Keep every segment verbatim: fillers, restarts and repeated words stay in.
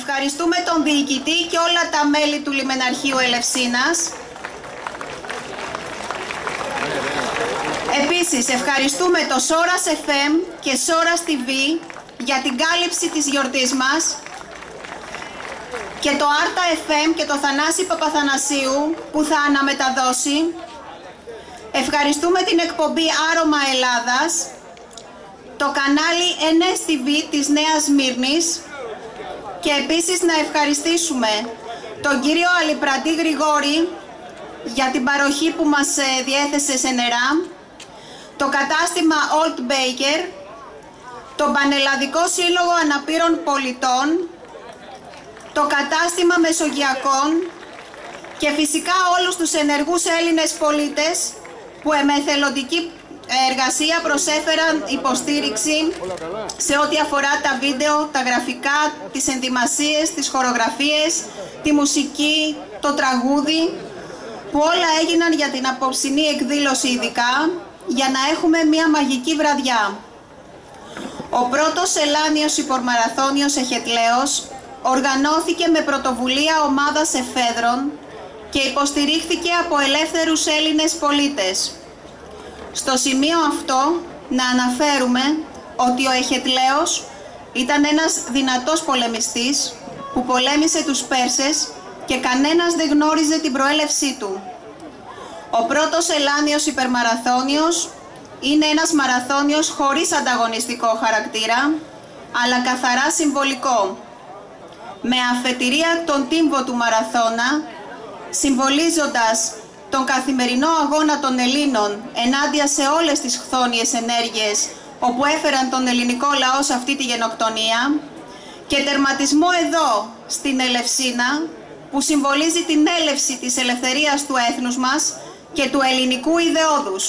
Ευχαριστούμε τον διοικητή και όλα τα μέλη του Λιμεναρχείου Ελευσίνας. Επίσης, ευχαριστούμε το Σόρας εφ εμ και Σόρας τι βι για την κάλυψη της γιορτής μας και το Άρτα εφ εμ και το Θανάση Παπαθανασίου που θα αναμεταδώσει. Ευχαριστούμε την εκπομπή Άρωμα Ελλάδας, το κανάλι εν ες τι βι της Νέας Σμύρνης και επίσης να ευχαριστήσουμε τον κύριο Αλιπραντή Γρηγόρη για την παροχή που μας διέθεσε σε νερά, το κατάστημα Old Baker, τον Πανελλαδικό Σύλλογο Αναπήρων Πολιτών, το κατάστημα Μεσογειακών και φυσικά όλους τους ενεργούς Έλληνες πολίτες που με εθελοντική εργασία προσέφεραν υποστήριξη σε ό,τι αφορά τα βίντεο, τα γραφικά, τις ενδυμασίες, τις χορογραφίες, τη μουσική, το τραγούδι, που όλα έγιναν για την απόψινή εκδήλωση ειδικά, για να έχουμε μια μαγική βραδιά. Ο πρώτος Ελλάνιος Υπορμαραθώνιος Εχετλέος οργανώθηκε με πρωτοβουλία ομάδας εφέδρων και υποστηρίχθηκε από ελεύθερους Έλληνες πολίτες. Στο σημείο αυτό να αναφέρουμε ότι ο Εχετλέος ήταν ένας δυνατός πολεμιστής που πολέμησε τους Πέρσες και κανένας δεν γνώριζε την προέλευσή του. Ο πρώτος Ελλάνιος Υπερμαραθώνιος είναι ένας μαραθώνιος χωρίς ανταγωνιστικό χαρακτήρα, αλλά καθαρά συμβολικό. Με αφετηρία τον τύμβο του μαραθώνα, συμβολίζοντας τον καθημερινό αγώνα των Ελλήνων ενάντια σε όλες τις χθόνιες ενέργειες όπου έφεραν τον ελληνικό λαό σε αυτή τη γενοκτονία, και τερματισμό εδώ στην Ελευσίνα που συμβολίζει την έλευση της ελευθερίας του έθνους μας και του ελληνικού ιδεώδους.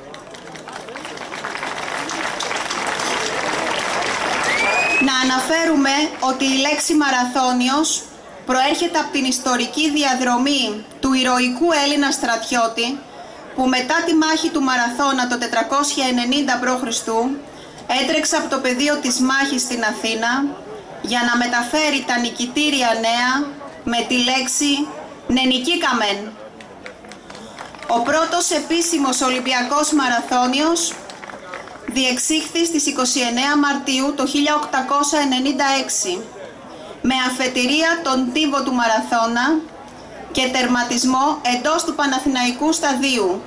Να αναφέρουμε ότι η λέξη μαραθώνιος προέρχεται από την ιστορική διαδρομή του ηρωικού Έλληνα στρατιώτη που μετά τη μάχη του Μαραθώνα το τετρακόσια ενενήντα π.Χ. έτρεξε από το πεδίο της μάχης στην Αθήνα για να μεταφέρει τα νικητήρια νέα με τη λέξη «νενικήκαμεν». Ο πρώτος επίσημος Ολυμπιακός Μαραθώνιος διεξήχθη στις είκοσι εννέα Μαρτίου το χίλια οκτακόσια ενενήντα έξι με αφετηρία τον τύμβο του Μαραθώνα και τερματισμό εντός του Παναθηναϊκού Σταδίου.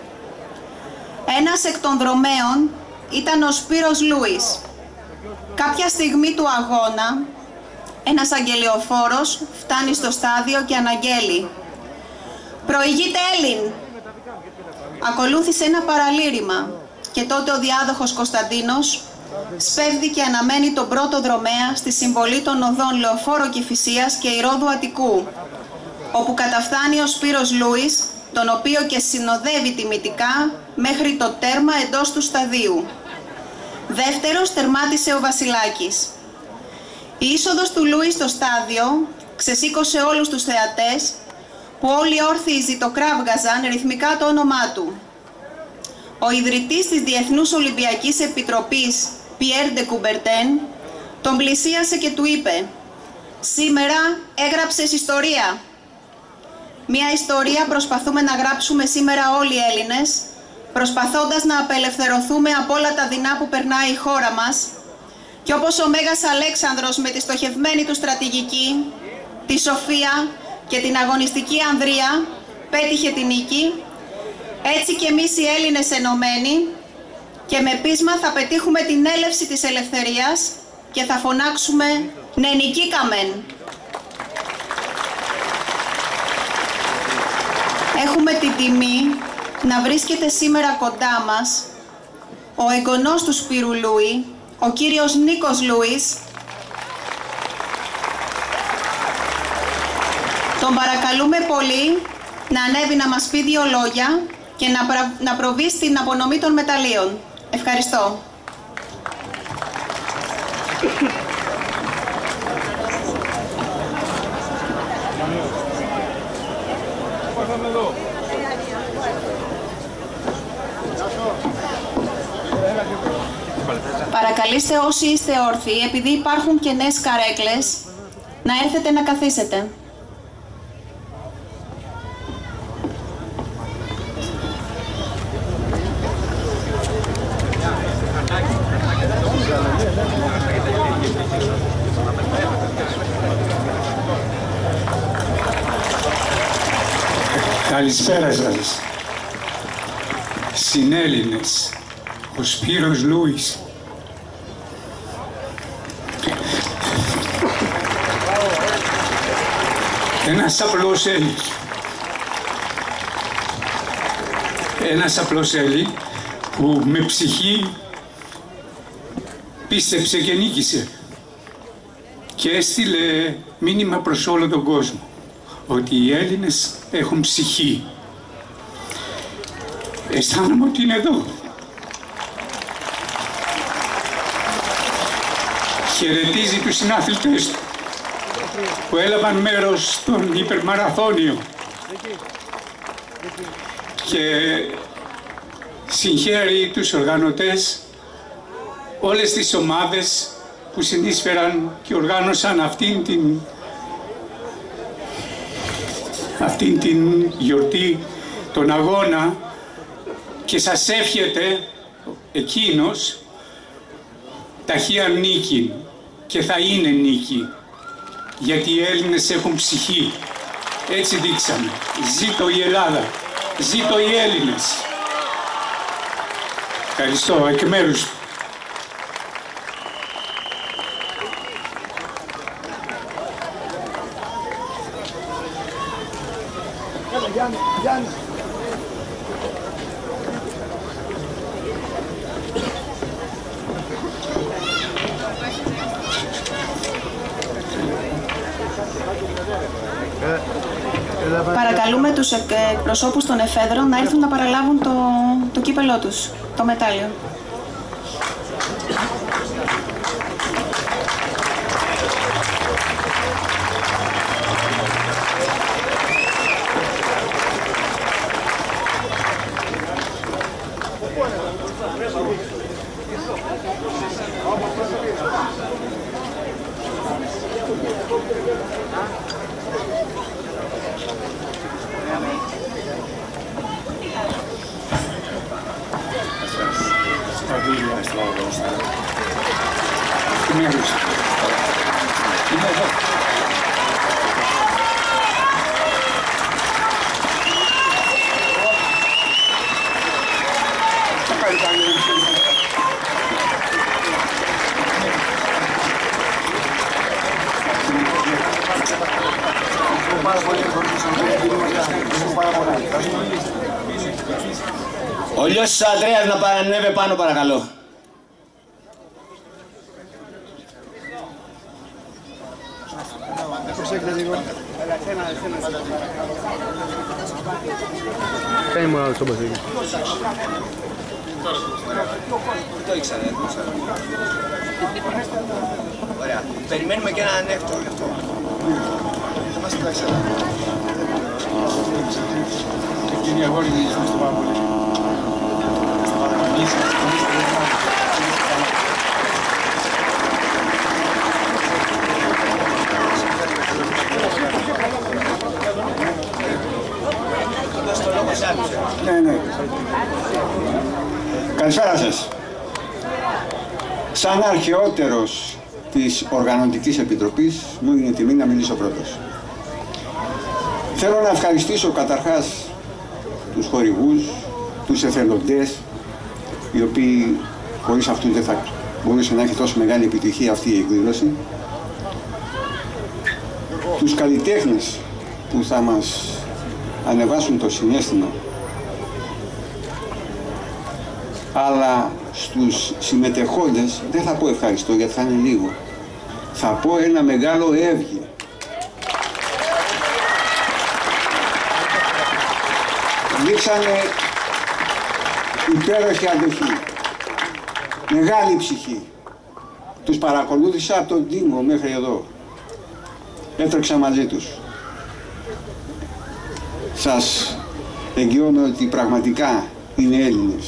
Ένας εκ των δρομέων ήταν ο Σπύρος Λούις. Κάποια στιγμή του αγώνα, ένας αγγελιοφόρος φτάνει στο στάδιο και αναγγέλει «Προηγείται Έλλην». Ακολούθησε ένα παραλήρημα και τότε ο διάδοχος Κωνσταντίνος σπέβδει και αναμένει τον πρώτο δρομέα στη συμβολή των οδών Λεωφόρο Κηφισίας και Ηρώδου Αττικού, όπου καταφθάνει ο Σπύρος Λούις, τον οποίο και συνοδεύει τιμητικά μέχρι το τέρμα εντός του σταδίου. Δεύτερος τερμάτισε ο Βασιλάκης. Η είσοδος του Λούις στο στάδιο ξεσήκωσε όλους τους θεατές, που όλοι όρθιοι ζητοκράβγαζαν ρυθμικά το όνομά του. Ο ιδρυτής της Διεθνούς Ολυμπιακής Επιτροπής, Πιέρ ντε Κουμπερτέν, τον πλησίασε και του είπε «Σήμερα έγραψες ιστορία». Μια ιστορία προσπαθούμε να γράψουμε σήμερα όλοι οι Έλληνες, προσπαθώντας να απελευθερωθούμε από όλα τα δεινά που περνάει η χώρα μας, και όπως ο Μέγας Αλέξανδρος με τη στοχευμένη του στρατηγική, τη σοφία και την αγωνιστική ανδρεία πέτυχε την νίκη, έτσι και εμείς οι Έλληνες ενωμένοι και με πείσμα θα πετύχουμε την έλευση της ελευθερίας και θα φωνάξουμε «Νενικήκαμεν». Έχουμε την τιμή να βρίσκεται σήμερα κοντά μας ο εγγονός του Σπύρου Λούι, ο κύριος Νίκος Λούις. Τον παρακαλούμε πολύ να ανέβει να μας πει δύο λόγια και να, πρα... να προβεί στην απονομή των μεταλλίων. Ευχαριστώ. Παρακαλείστε όσοι είστε όρθιοι, επειδή υπάρχουν κενές καρέκλες, να έρθετε να καθίσετε. Καλησπέρα σας, συνέλληνες, ο Σπύρος Λούις. Ένας απλός Έλλης. Ένας απλός Έλλη που με ψυχή πίστεψε και νίκησε και έστειλε μήνυμα προς όλο τον κόσμο ότι οι Έλληνες έχουν ψυχή. Αισθάνομαι ότι είναι εδώ. Χαιρετίζει τους συναθλητές του που έλαβαν μέρος στον υπερμαραθώνιο και συγχαίρει τους οργανωτές, όλες τις ομάδες που συνείσφεραν και οργάνωσαν αυτήν την αυτήν την γιορτή, τον αγώνα, και σας εύχεται εκείνος ταχεία νίκη, και θα είναι νίκη, γιατί οι Έλληνες έχουν ψυχή. Έτσι δείξαμε. Ζήτω η Ελλάδα, ζήτω οι Έλληνες. Ευχαριστώ εκ μέρους του. Γιάννη, Γιάννη. Παρακαλούμε τους εκπροσώπους των εφέδρων να έρθουν να παραλάβουν το, το κύπελό τους, το μετάλλιο. Ο Λιώσης Ανδρέας να παρανεύει πάνω, παρακαλώ. Κάνει μου άλλο τσόμπας εκεί. Το ήξερα, δεν το ήξερα. Ωραία. Περιμένουμε και ένα ανέκτο γι' αυτό. Είμαστε τα ήξερα. Κύριε αγόρι, ευχαριστώ πάρα πολύ. Ναι, ναι. Καλησπέρα σας. Σαν αρχαιότερος της Οργανωτικής Επιτροπής μου είναι τιμή να μιλήσω πρώτος. Θέλω να ευχαριστήσω καταρχάς τους χορηγούς, τους εθελοντές, οι οποίοι χωρίς αυτούς δεν θα μπορούσε να έχει τόσο μεγάλη επιτυχία αυτή η εκδήλωση, τους καλλιτέχνες που θα μας ανεβάσουν το συναίσθημα, αλλά στους συμμετεχόντες δεν θα πω ευχαριστώ γιατί θα είναι λίγο. Θα πω ένα μεγάλο έβγε. Δείξανε υπέροχη αντοχή, μεγάλη ψυχή. Τους παρακολούθησα από τον Τίνγκο μέχρι εδώ. Έτρεξα μαζί τους. Σας εγγυώνω ότι πραγματικά είναι Έλληνες.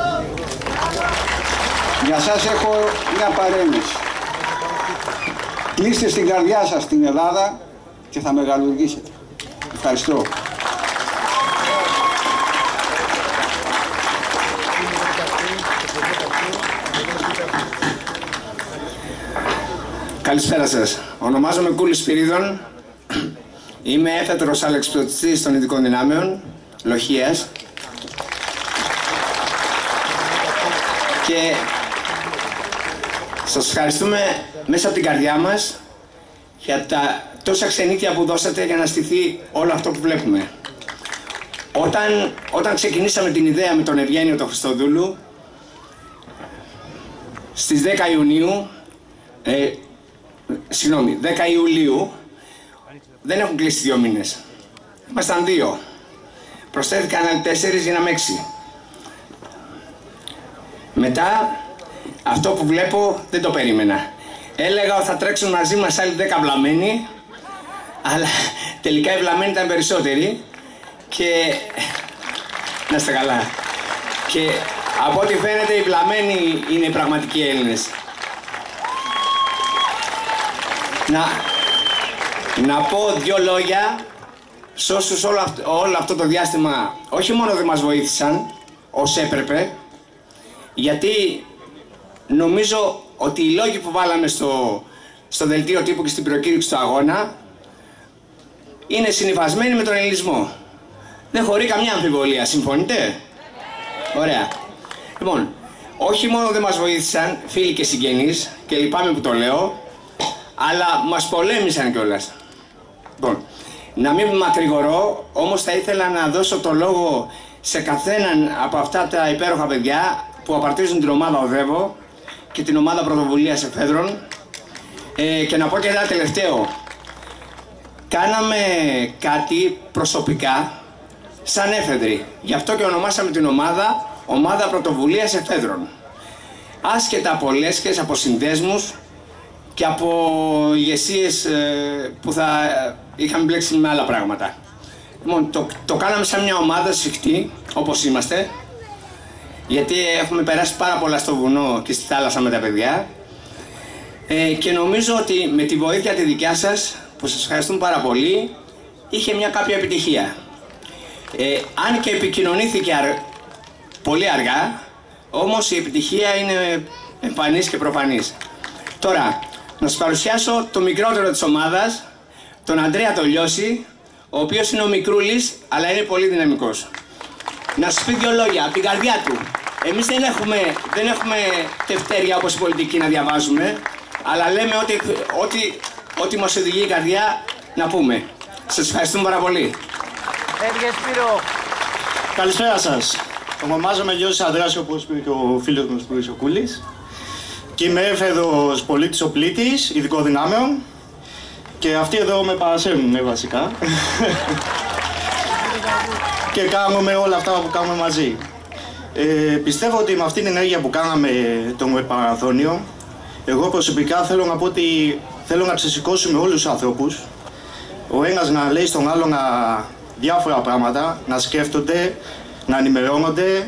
Για σας έχω μια παρένθεση. Κλείστε στην καρδιά σας την Ελλάδα και θα μεγαλουργήσετε. Ευχαριστώ. Καλησπέρα σας. Ονομάζομαι Κούλης Σπυρίδων. Είμαι έφετρος αλεξιπτωτιστής των ειδικών δυνάμεων, Λοχείας. Και σας ευχαριστούμε μέσα από την καρδιά μας για τα τόσα ξενύχια που δώσατε για να στηθεί όλο αυτό που βλέπουμε. Όταν, όταν ξεκινήσαμε την ιδέα με τον Ευγένιο τον Χριστοδούλου, στις δέκα Ιουνίου, ε, συγγνώμη, δέκα Ιουλίου, δεν έχουν κλείσει δύο μήνες. Ήμασταν δύο. Προσθέθηκαν άλλοι τέσσερις, γίναμε έξι. Μετά, αυτό που βλέπω δεν το περίμενα. Έλεγα ότι θα τρέξουν μαζί μας άλλοι δέκα βλαμμένοι, αλλά τελικά οι βλαμμένοι ήταν περισσότεροι και... να είστε καλά. Και από ό,τι φαίνεται οι βλαμμένοι είναι οι πραγματικοί Έλληνες. Να, να πω δύο λόγια σε όσους όλο αυτό, όλο αυτό το διάστημα όχι μόνο δεν μας βοήθησαν ως έπρεπε, γιατί νομίζω ότι οι λόγοι που βάλαμε στο, στο δελτίο τύπου και στην προκήρυξη του αγώνα είναι συνυφασμένοι με τον ελληνισμό. Δεν χωρεί καμιά αμφιβολία. Συμφωνείτε? Ωραία. Λοιπόν, όχι μόνο δεν μας βοήθησαν φίλοι και συγγενείς, και λυπάμαι που το λέω, αλλά μας πολέμησαν κιόλας. Λοιπόν, να μην μακρηγορώ, όμως θα ήθελα να δώσω το λόγο σε καθέναν από αυτά τα υπέροχα παιδιά που απαρτίζουν την ομάδα Οδεύω και την ομάδα Πρωτοβουλίας Εφέδρων, ε, και να πω και ένα τελευταίο. Κάναμε κάτι προσωπικά σαν έφεδροι, γι' αυτό και ονομάσαμε την ομάδα Ομάδα Πρωτοβουλίας Εφέδρων. Άσχετα από λέσχες, από συνδέσμους και από ηγεσίες ε, που θα είχαμε μπλέξει με άλλα πράγματα. Λοιπόν, το, το κάναμε σαν μια ομάδα σφιχτή, όπως είμαστε, γιατί έχουμε περάσει πάρα πολλά στο βουνό και στη θάλασσα με τα παιδιά, ε, και νομίζω ότι με τη βοήθεια τη δικιά σας, που σας ευχαριστούμε πάρα πολύ, είχε μια κάποια επιτυχία. Ε, αν και επικοινωνήθηκε αρ... πολύ αργά, όμως η επιτυχία είναι εμφανής και προφανής. Τώρα, να σας παρουσιάσω το μικρότερο της ομάδας, τον Αντρέα τον Λιώση, ο οποίος είναι ο μικρούλης, αλλά είναι πολύ δυναμικός. Να σας πει δύο λόγια από την καρδιά του. Εμείς δεν έχουμε, δεν έχουμε τευτέρια όπως οι πολιτικοί να διαβάζουμε, αλλά λέμε ότι, ότι, ότι μας οδηγεί η καρδιά να πούμε. Σας ευχαριστούμε πάρα πολύ. Καλησπέρα σας. Ονομάζομαι Λιώσης Ανδρέας, όπως είπε και ο φίλος μας που είσαι ο Κούλης. Και είμαι έφεδρος πολίτης οπλίτης, ειδικών δυνάμεων. Και αυτοί εδώ με παρασέρνουν βασικά. Και κάνουμε όλα αυτά που κάνουμε μαζί. Ε, πιστεύω ότι με αυτήν την ενέργεια που κάναμε το Παραθώνιο, εγώ προσωπικά θέλω να πω ότι θέλω να ξεσηκώσουμε όλους τους ανθρώπους. Ο ένας να λέει στον άλλο να διάφορα πράγματα, να σκέφτονται, να ενημερώνονται,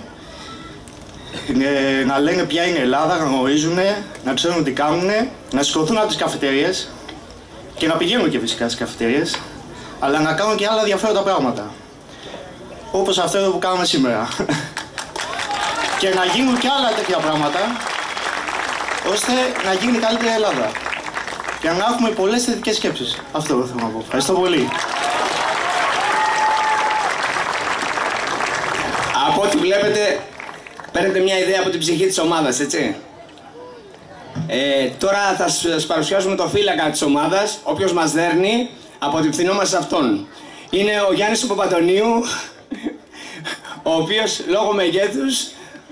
να λένε ποια είναι η Ελλάδα, να γνωρίζουν, να ξέρουν τι κάνουν, να σηκωθούν από τις καφετέριες και να πηγαίνουν και φυσικά στις καφετέριες, αλλά να κάνουν και άλλα ενδιαφέροντα πράγματα. Όπως αυτό εδώ που κάνουμε σήμερα. Και να γίνουν και άλλα τέτοια πράγματα, ώστε να γίνει καλύτερη Ελλάδα. Και να έχουμε πολλές θετικές σκέψεις. Αυτό θέλω να πω. Ευχαριστώ πολύ. Από ό,τι βλέπετε, παίρνετε μια ιδέα από την ψυχή της ομάδας, έτσι. Ε, τώρα θα σας παρουσιάσουμε το φύλακα της ομάδας, ο οποίος μας δέρνει από την φθηνόμαστε σε αυτόν. Είναι ο Γιάννης του Παπαντονίου, ο οποίος λόγω μεγέθους...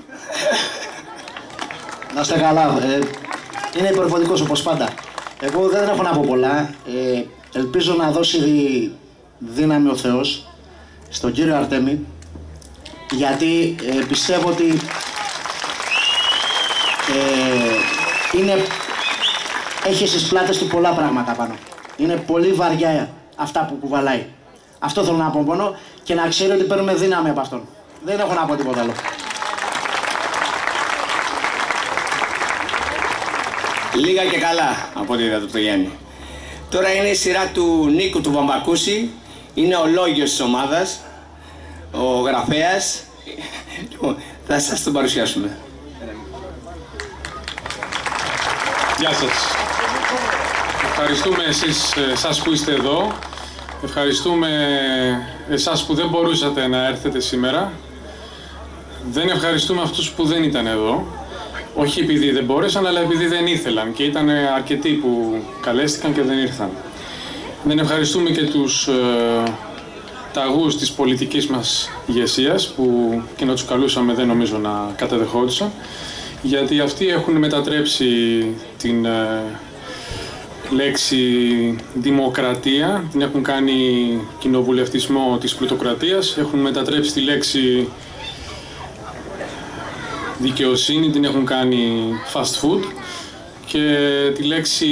Να είστε καλά. Ε, είναι υπερβολικός όπως πάντα. Εγώ δεν έχω να πω πολλά. Ε, ελπίζω να δώσει δύναμη ο Θεός στον κύριο Αρτέμι, γιατί ε, πιστεύω ότι ε, είναι, έχει στις πλάτες του πολλά πράγματα πάνω. Είναι πολύ βαριά αυτά που κουβαλάει. Αυτό θέλω να πω μόνο και να ξέρει ότι παίρνουμε δύναμη από αυτόν. Δεν έχω να πω τίποτα άλλο. Λίγα και καλά από ό,τι είδατε από το Γιάννη. Τώρα είναι η σειρά του Νίκου του Βαμβακούση. Είναι ο λόγιος της ομάδας, ο γραφέας. Θα σας τον παρουσιάσουμε. Γεια σας. Ευχαριστούμε εσείς, εσάς που είστε εδώ. Ευχαριστούμε εσάς που δεν μπορούσατε να έρθετε σήμερα. Δεν ευχαριστούμε αυτούς που δεν ήταν εδώ. Όχι επειδή δεν μπόρεσαν, αλλά επειδή δεν ήθελαν και ήταν αρκετοί που καλέστηκαν και δεν ήρθαν. Δεν ευχαριστούμε και τους ε, ταγούς της πολιτικής μας ηγεσίας που και να τους καλούσαμε δεν νομίζω να καταδεχόντουσαν, γιατί αυτοί έχουν μετατρέψει την ε, λέξη δημοκρατία, την έχουν κάνει κοινοβουλευτισμό της πλουτοκρατίας, έχουν μετατρέψει τη λέξη δικαιοσύνη, την έχουν κάνει fast food και τη λέξη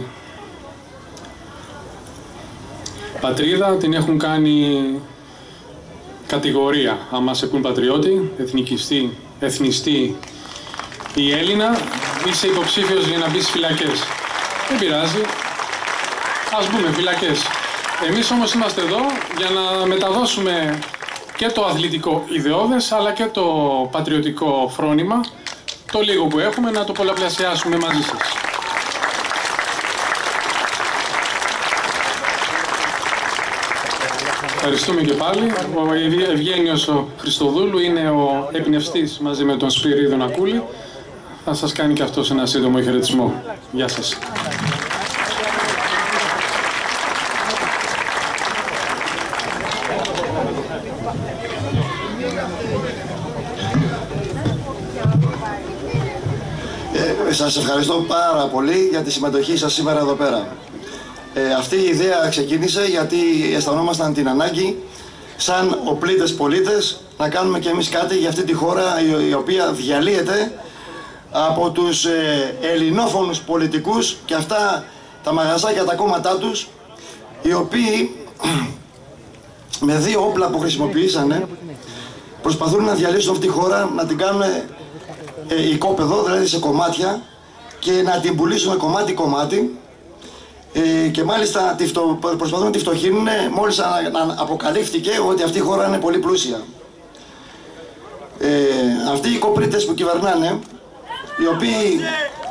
πατρίδα την έχουν κάνει κατηγορία. Άμα σε πουν πατριώτη, εθνικιστή, εθνιστή ή Έλληνα, είσαι υποψήφιος για να μπεις στις φυλακές. Δεν πειράζει, ας μπούμε φυλακές. Εμείς όμως είμαστε εδώ για να μεταδώσουμε και το αθλητικό ιδεώδες, αλλά και το πατριωτικό φρόνημα, το λίγο που έχουμε, να το πολλαπλασιάσουμε μαζί σας. Ευχαριστούμε και πάλι. Ο Ευγένιος ο Χριστοδούλου είναι ο εμπνευστής μαζί με τον Σπύριδο Νακούλη. Θα σας κάνει και αυτός ένα σύντομο χαιρετισμό. Γεια σας. Ε, σας ευχαριστώ πάρα πολύ για τη συμμετοχή σας σήμερα εδώ πέρα. Ε, αυτή η ιδέα ξεκίνησε γιατί αισθανόμασταν την ανάγκη σαν οπλίτες πολίτες να κάνουμε και εμείς κάτι για αυτή τη χώρα η, η οποία διαλύεται από τους ε, ελληνόφωνους πολιτικούς και αυτά τα μαγαζάκια, τα κόμματά τους, οι οποίοι με δύο όπλα που χρησιμοποιήσανε προσπαθούν να διαλύσουν αυτή τη χώρα, να την κάνουν ε, οικόπεδο, δηλαδή σε κομμάτια, και να την πουλήσουν κομμάτι-κομμάτι. Ε, και μάλιστα προσπαθούν να τη φτωχύνουν μόλις αποκαλύφθηκε ότι αυτή η χώρα είναι πολύ πλούσια. Ε, αυτοί οι κοπρίτες που κυβερνάνε, οι οποίοι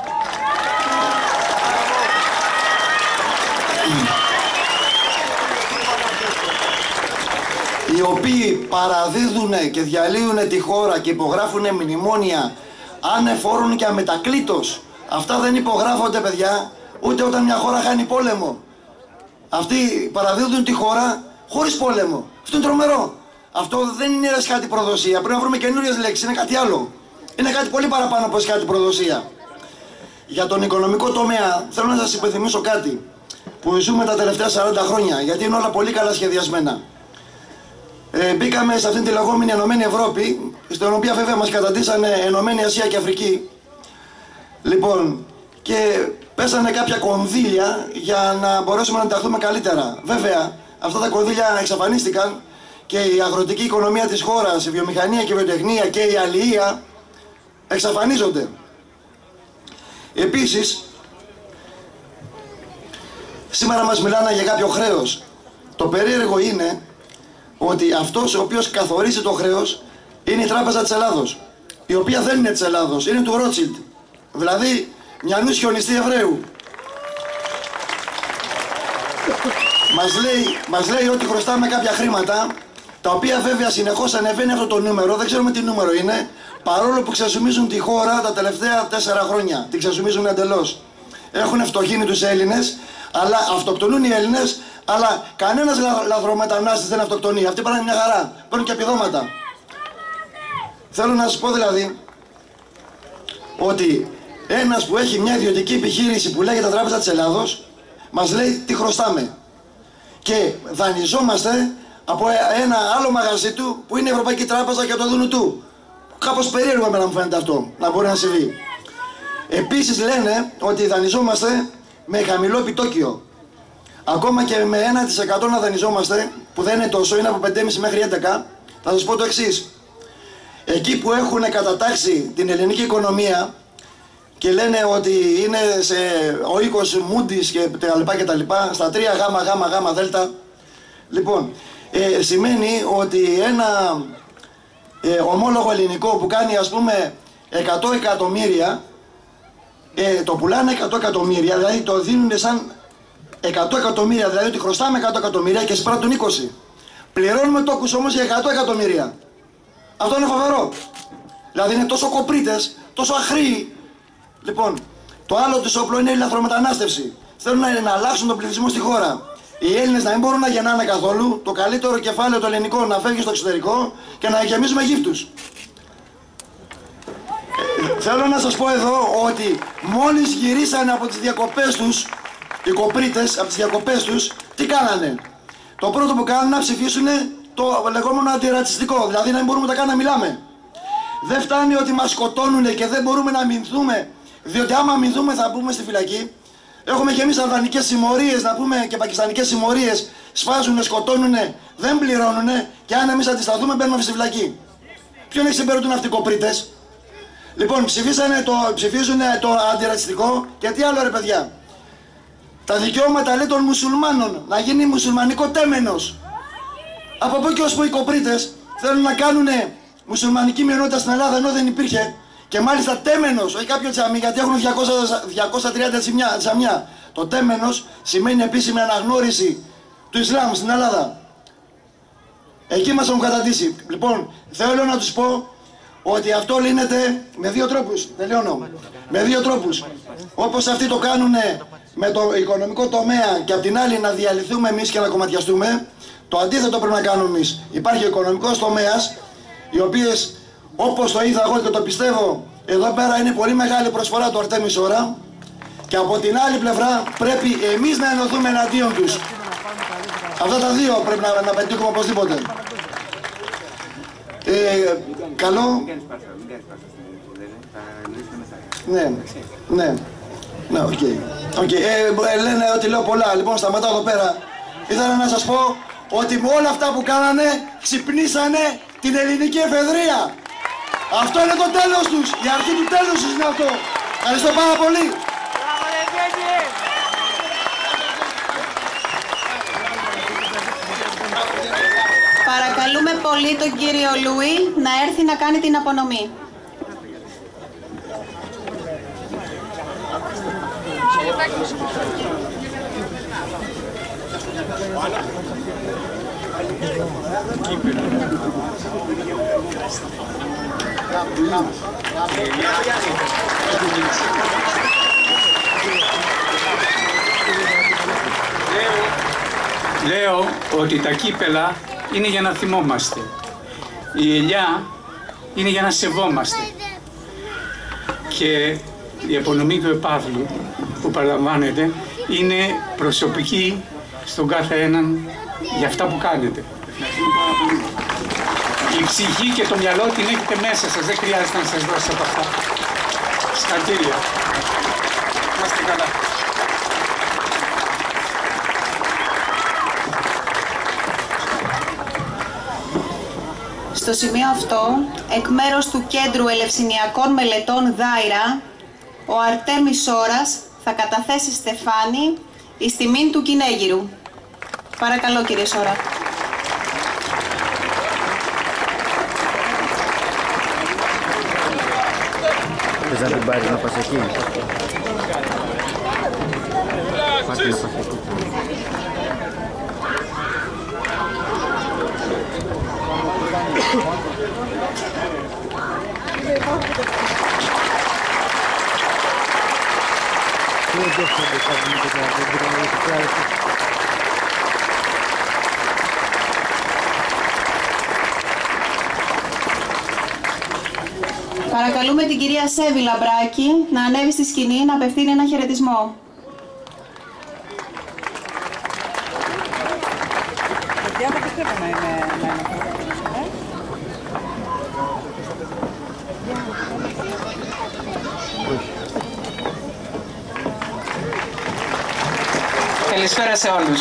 οι οποίοι παραδίδουν και διαλύουν τη χώρα και υπογράφουν μνημόνια ανεφόρων και αμετακλήτως. Αυτά δεν υπογράφονται, παιδιά, ούτε όταν μια χώρα χάνει πόλεμο. Αυτοί παραδίδουν τη χώρα χωρίς πόλεμο. Αυτό είναι τρομερό. Αυτό δεν είναι κάτι προδοσία. Πρέπει να βρούμε καινούριες λέξεις. Είναι κάτι άλλο. Είναι κάτι πολύ παραπάνω από κάτι προδοσία. Για τον οικονομικό τομέα θέλω να σας υπενθυμίσω κάτι που ζούμε τα τελευταία σαράντα χρόνια, γιατί είναι όλα πολύ καλά σχεδιασμένα. Ε, μπήκαμε σε αυτήν τη λεγόμενη Ενωμένη Ευρώπη, στην οποία βέβαια μας καταντήσανε Ενωμένη Ασία και Αφρική. Λοιπόν, και πέσανε κάποια κονδύλια για να μπορέσουμε να ενταχθούμε καλύτερα. Βέβαια, αυτά τα κονδύλια εξαφανίστηκαν και η αγροτική οικονομία της χώρας, η βιομηχανία και η βιοτεχνία και η αλληλεία εξαφανίζονται. Επίσης, σήμερα μας μιλάνε για κάποιο χρέος. Το περίεργο είναι ότι αυτός ο οποίος καθορίζει το χρέος είναι η Τράπεζα της Ελλάδος, η οποία δεν είναι της Ελλάδος, είναι του Ρότσιλντ. Δηλαδή, μιανού χιονιστή Εβραίου. Μας λέει, μας λέει ότι χρωστάμε κάποια χρήματα, τα οποία βέβαια συνεχώς ανεβαίνει αυτό το νούμερο, δεν ξέρουμε τι νούμερο είναι, παρόλο που ξεσουμίζουν τη χώρα τα τελευταία τέσσερα χρόνια. Την ξεσουμίζουν εντελώς. Έχουν φτωχύνει τους Έλληνες, αλλά αυτοκτονούν οι Έλληνες, αλλά κανένας λα, λαθρομετανάστης δεν αυτοκτονεί. Αυτοί πάνε μια χαρά, παίρνουν και επιδόματα. Θέλω να σας πω δηλαδή ότι ένας που έχει μια ιδιωτική επιχείρηση που λέγεται Τράπεζα της Ελλάδος μας λέει τι χρωστάμε. Και δανειζόμαστε από ένα άλλο μαγαζί του που είναι η Ευρωπαϊκή Τράπεζα και το δούνου του. Κάπως περίεργο εμένα μου φαίνεται αυτό, να μπορεί να συμβεί. Επίσης λένε ότι δανειζόμαστε με χαμηλό επιτόκιο. Ακόμα και με ένα τοις εκατό να δανειζόμαστε, που δεν είναι τόσο, είναι από πέντε κόμμα πέντε μέχρι έντεκα, θα σας πω το εξής. Εκεί που έχουν κατατάξει την ελληνική οικονομία, και λένε ότι είναι σε ο οίκος Μούντις και τα λοιπά και τα λοιπά, στα τρία γάμα γάμα γάμα δέλτα. Λοιπόν, ε, σημαίνει ότι ένα ε, ομόλογο ελληνικό που κάνει ας πούμε εκατό εκατομμύρια, ε, το πουλάνε εκατό εκατομμύρια, δηλαδή το δίνουν σαν εκατό εκατομμύρια, δηλαδή ότι χρωστάμε εκατό εκατομμύρια και σπράττουν είκοσι. Πληρώνουμε τόκους όμως για εκατό εκατομμύρια. Αυτό είναι φοβερό. Δηλαδή είναι τόσο κοπρίτες, τόσο αχροί. Λοιπόν, το άλλο τους όπλο είναι η λαθρομετανάστευση. Θέλουν να, να αλλάξουν τον πληθυσμό στη χώρα. Οι Έλληνες να μην μπορούν να γεννάνε καθόλου, το καλύτερο κεφάλαιο το ελληνικό να φεύγει στο εξωτερικό και να γεμίζουμε γύφτους. Ε, θέλω να σας πω εδώ ότι μόλις γυρίσανε από τις διακοπές τους, οι κοπρίτες από τις διακοπές τους, τι κάνανε? Το πρώτο που κάνανε να ψηφίσουν το λεγόμενο αντιρατσιστικό, δηλαδή να μην μπορούμε τα καν να μιλάμε. Δεν φτάνει ότι μας σκοτώνουνε και δεν μπορούμε να αμυνθούμε, διότι άμα αμυνθούμε θα μπούμε στη φυλακή. Έχουμε και εμείς αλβανικές συμμορίες, να πούμε, και πακιστανικές συμμορίες, σφάζουνε, σκοτώνουνε, δεν πληρώνουνε και αν εμείς αντισταθούμε μπαίνουμε στη φυλακή. Ποιον εξυπηρετούν αυτοί οι κοπρίτες? Λοιπόν, ψηφίσανε το, ψηφίζουν το αντιρατσιστικό και τι άλλο ρε παιδιά? Τα δικαιώματα λέει των μουσουλμάνων, να γίνει μουσουλμανικό τέμενος. Από πού και ως που οι κοπρίτες θέλουν να κάνουν μουσουλμανική μειονότητα στην Ελλάδα ενώ δεν υπήρχε, και μάλιστα τέμενος, όχι κάποιο τζαμί, γιατί έχουν διακόσια τριάντα τζαμιά. Το τέμενος σημαίνει επίσημη αναγνώριση του Ισλάμ στην Ελλάδα. Εκεί μας έχουν καταντήσει. Λοιπόν, θέλω να τους πω ότι αυτό λύνεται με δύο τρόπους. Τελειώνω. Με δύο τρόπους. Όπως αυτοί το κάνουν με το οικονομικό τομέα και απ' την άλλη να διαλυθούμε εμείς και να κομματιαστούμε, το αντίθετο πρέπει να κάνουμε εμείς. Υπάρχει ο οικονομικός τομέας, οι οποίες, όπως το είδα εγώ και το πιστεύω, εδώ πέρα είναι πολύ μεγάλη προσφορά του Αρτέμις Ώρα, και από την άλλη πλευρά πρέπει εμείς να ενωθούμε εναντίον τους. Αυτά τα δύο πρέπει να, να πετύχουμε οπωσδήποτε. Ε, καλό. Ναι, ναι. Ναι, οκ. Okay. Okay. Ε, λένε ότι λέω πολλά. Λοιπόν, σταματάω εδώ πέρα. Ήθελα να σας πω ότι με όλα αυτά που κάνανε ξυπνήσανε την ελληνική εφεδρεία. Αυτό είναι το τέλος τους. Η αρχή του τέλους τους είναι αυτό. Ευχαριστώ πάρα πολύ. Παρακαλούμε πολύ τον κύριο Λούι να έρθει να κάνει την απονομή. Λέω ότι τα κύπελα είναι για να θυμόμαστε. Η ελιά είναι για να σεβόμαστε. Και η απονομή του επάβλου που παραλαμβάνεται είναι προσωπική στον κάθε έναν για αυτά που κάνετε. Η ψυχή και το μυαλό την έχετε μέσα σας, δεν χρειάζεται να σας δώσω από αυτά. Συγχαρητήρια. Να είστε καλά. Στο σημείο αυτό, εκ μέρους του Κέντρου Ελευσηνιακών Μελετών Δάιρα, ο Αρτέμις Ώρας θα καταθέσει στεφάνι εις τιμήν του κυνέγυρου. Παρακαλώ κύριε Σόρα. Θες να την πάρεις να πας εκεί? Πάτε να πας εκεί. Παρακαλούμε την κυρία Σέβη Λαμπράκη να ανέβει στη σκηνή να απευθύνει ένα χαιρετισμό. Καλησπέρα σε όλους.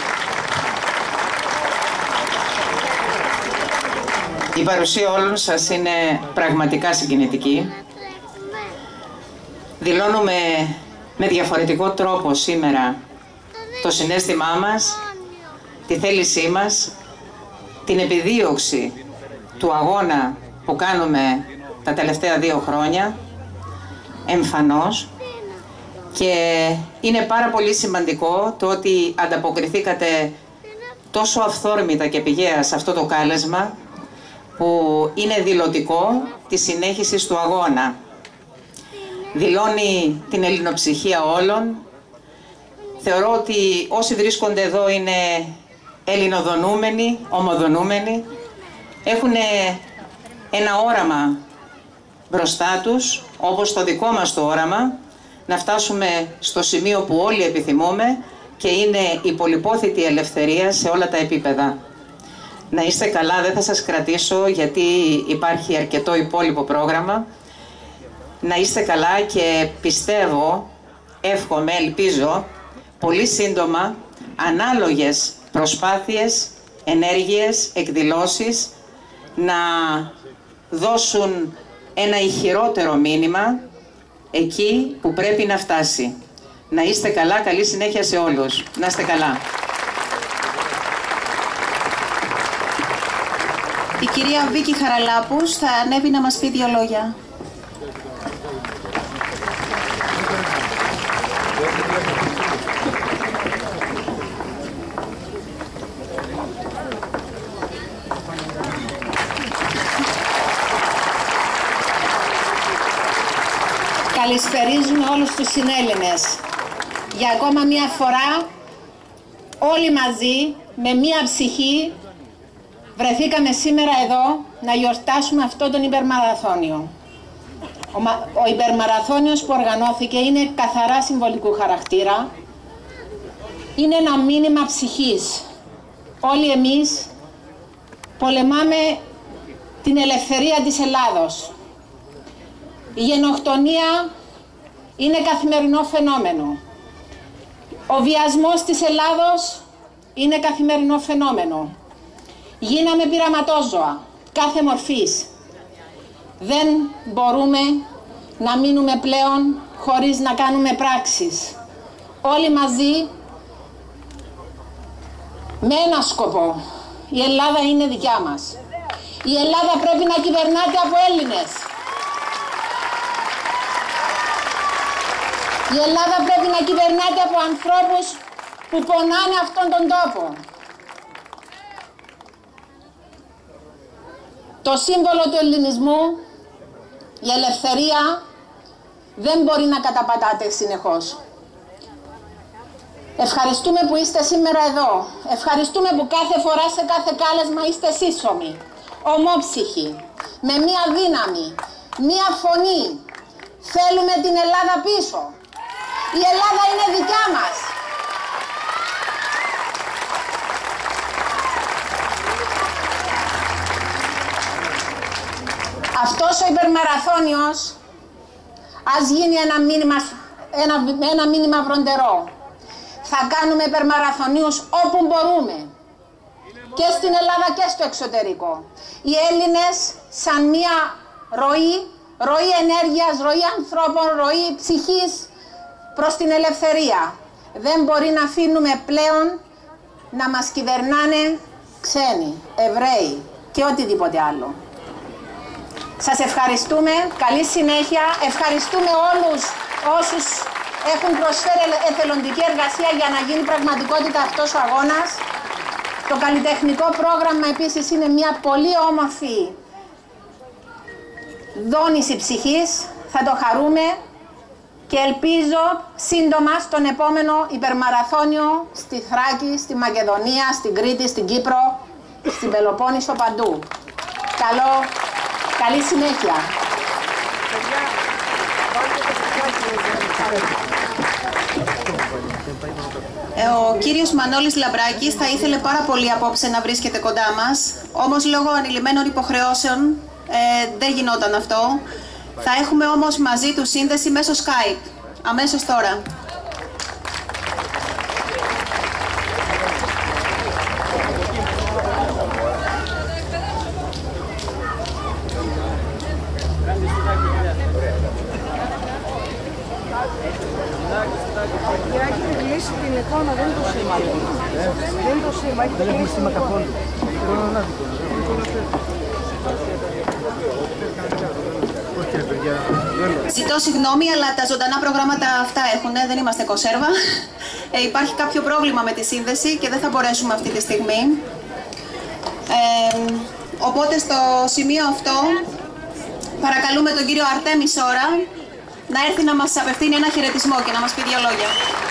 Η παρουσία όλων σας είναι πραγματικά συγκινητική. Δηλώνουμε με διαφορετικό τρόπο σήμερα το συναίσθημά μας, τη θέλησή μας, την επιδίωξη του αγώνα που κάνουμε τα τελευταία δύο χρόνια, εμφανώς, και είναι πάρα πολύ σημαντικό το ότι ανταποκριθήκατε τόσο αυθόρμητα και πηγαία σε αυτό το κάλεσμα που είναι δηλωτικό της συνέχισης του αγώνα. Δηλώνει την ελληνοψυχία όλων. Θεωρώ ότι όσοι βρίσκονται εδώ είναι ελληνοδονούμενοι, ομοδονούμενοι, έχουν ένα όραμα μπροστά τους, όπως το δικό μας το όραμα, να φτάσουμε στο σημείο που όλοι επιθυμούμε και είναι η πολυπόθητη ελευθερία σε όλα τα επίπεδα. Να είστε καλά, δεν θα σας κρατήσω γιατί υπάρχει αρκετό υπόλοιπο πρόγραμμα. Να είστε καλά και πιστεύω, εύχομαι, ελπίζω, πολύ σύντομα ανάλογες προσπάθειες, ενέργειες, εκδηλώσεις να δώσουν ένα ηχηρότερο μήνυμα εκεί που πρέπει να φτάσει. Να είστε καλά, καλή συνέχεια σε όλους. Να είστε καλά. Η κυρία Βίκη Χαραλάπους θα ανέβει να μας πει δύο λόγια. Καλησπερίζουμε όλους τους συνέλληνες. Για ακόμα μία φορά, όλοι μαζί, με μία ψυχή, βρεθήκαμε σήμερα εδώ να γιορτάσουμε αυτό τον υπερμαραθώνιο. Ο, ο υπερμαραθώνιος που οργανώθηκε είναι καθαρά συμβολικού χαρακτήρα. Είναι ένα μήνυμα ψυχής. Όλοι εμείς πολεμάμε την ελευθερία της Ελλάδος. Η γενοκτονία είναι καθημερινό φαινόμενο. Ο βιασμός της Ελλάδος είναι καθημερινό φαινόμενο. Γίναμε πειραματόζωα κάθε μορφής. Δεν μπορούμε να μείνουμε πλέον χωρίς να κάνουμε πράξεις. Όλοι μαζί με ένα σκοπό. Η Ελλάδα είναι δικιά μας. Η Ελλάδα πρέπει να κυβερνάται από Έλληνες. Η Ελλάδα πρέπει να κυβερνάται από ανθρώπους που πονάνε αυτόν τον τόπο. Το σύμβολο του ελληνισμού, η ελευθερία, δεν μπορεί να καταπατάται συνεχώς. Ευχαριστούμε που είστε σήμερα εδώ. Ευχαριστούμε που κάθε φορά σε κάθε κάλεσμα είστε σύσσωμοι, ομόψυχοι, με μία δύναμη, μία φωνή. Θέλουμε την Ελλάδα πίσω. Η Ελλάδα είναι δικιά μας. Αυτός ο υπερμαραθώνιος ας γίνει ένα μήνυμα, ένα, ένα μήνυμα βροντερό. Θα κάνουμε υπερμαραθωνίους όπου μπορούμε. Και στην Ελλάδα και στο εξωτερικό. Οι Έλληνες σαν μία ροή, ροή ενέργειας, ροή ανθρώπων, ροή ψυχής προς την ελευθερία. Δεν μπορεί να αφήνουμε πλέον να μας κυβερνάνε ξένοι, Εβραίοι και οτιδήποτε άλλο. Σας ευχαριστούμε, καλή συνέχεια, ευχαριστούμε όλους όσους έχουν προσφέρει εθελοντική εργασία για να γίνει πραγματικότητα αυτός ο αγώνας. Το καλλιτεχνικό πρόγραμμα επίσης είναι μια πολύ όμορφη δόνηση ψυχής, θα το χαρούμε και ελπίζω σύντομα στον επόμενο υπερμαραθώνιο στη Θράκη, στη Μακεδονία, στην Κρήτη, στην Κύπρο, στην Πελοπόννησο, παντού. Καλό, καλή συνέχεια. Ο κύριος Μανώλης Λαμπράκης θα ήθελε πάρα πολύ απόψε να βρίσκεται κοντά μας, όμως λόγω ανηλυμένων υποχρεώσεων ε, δεν γινόταν αυτό. Θα έχουμε όμως μαζί του σύνδεση μέσω Skype, αμέσως τώρα. Έχετε κλείσει την εικόνα, δεν είναι το σήμα. Δεν είναι το σήμα, έχετε κλείσει την εικόνα. Ζητώ συγγνώμη, αλλά τα ζωντανά προγράμματα αυτά έχουν, δεν είμαστε κονσέρβα. Ε, υπάρχει κάποιο πρόβλημα με τη σύνδεση και δεν θα μπορέσουμε αυτή τη στιγμή. Ε, οπότε στο σημείο αυτό παρακαλούμε τον κύριο Αρτέμι Σόρα να έρθει να μας απευθύνει ένα χαιρετισμό και να μας πει δύο λόγια.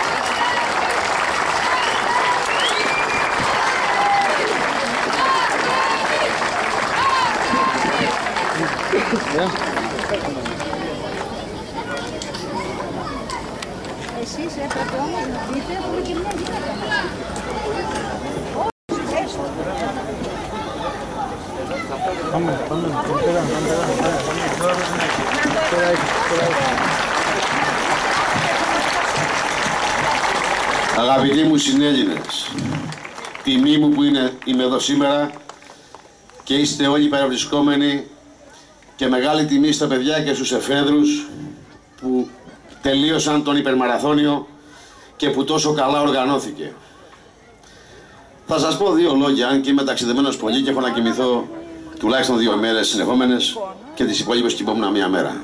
Εσείς έπρεπε όμως να πείτε που είναι και μια γυναίκα. Πάμε, πάμε, Αγαπητοί μου συνέλληνες, τιμή μου που είναι, είμαι εδώ σήμερα και είστε όλοι παρευρισκόμενοι και μεγάλη τιμή στα παιδιά και στους εφέδρους που τελείωσαν τον υπερμαραθώνιο και που τόσο καλά οργανώθηκε. Θα σας πω δύο λόγια, αν και είμαι ταξιδεμένος πολύ και έχω να κοιμηθώ τουλάχιστον δύο μέρες συνεχόμενες και τις υπόλοιπες κοιμόμουν μία μέρα.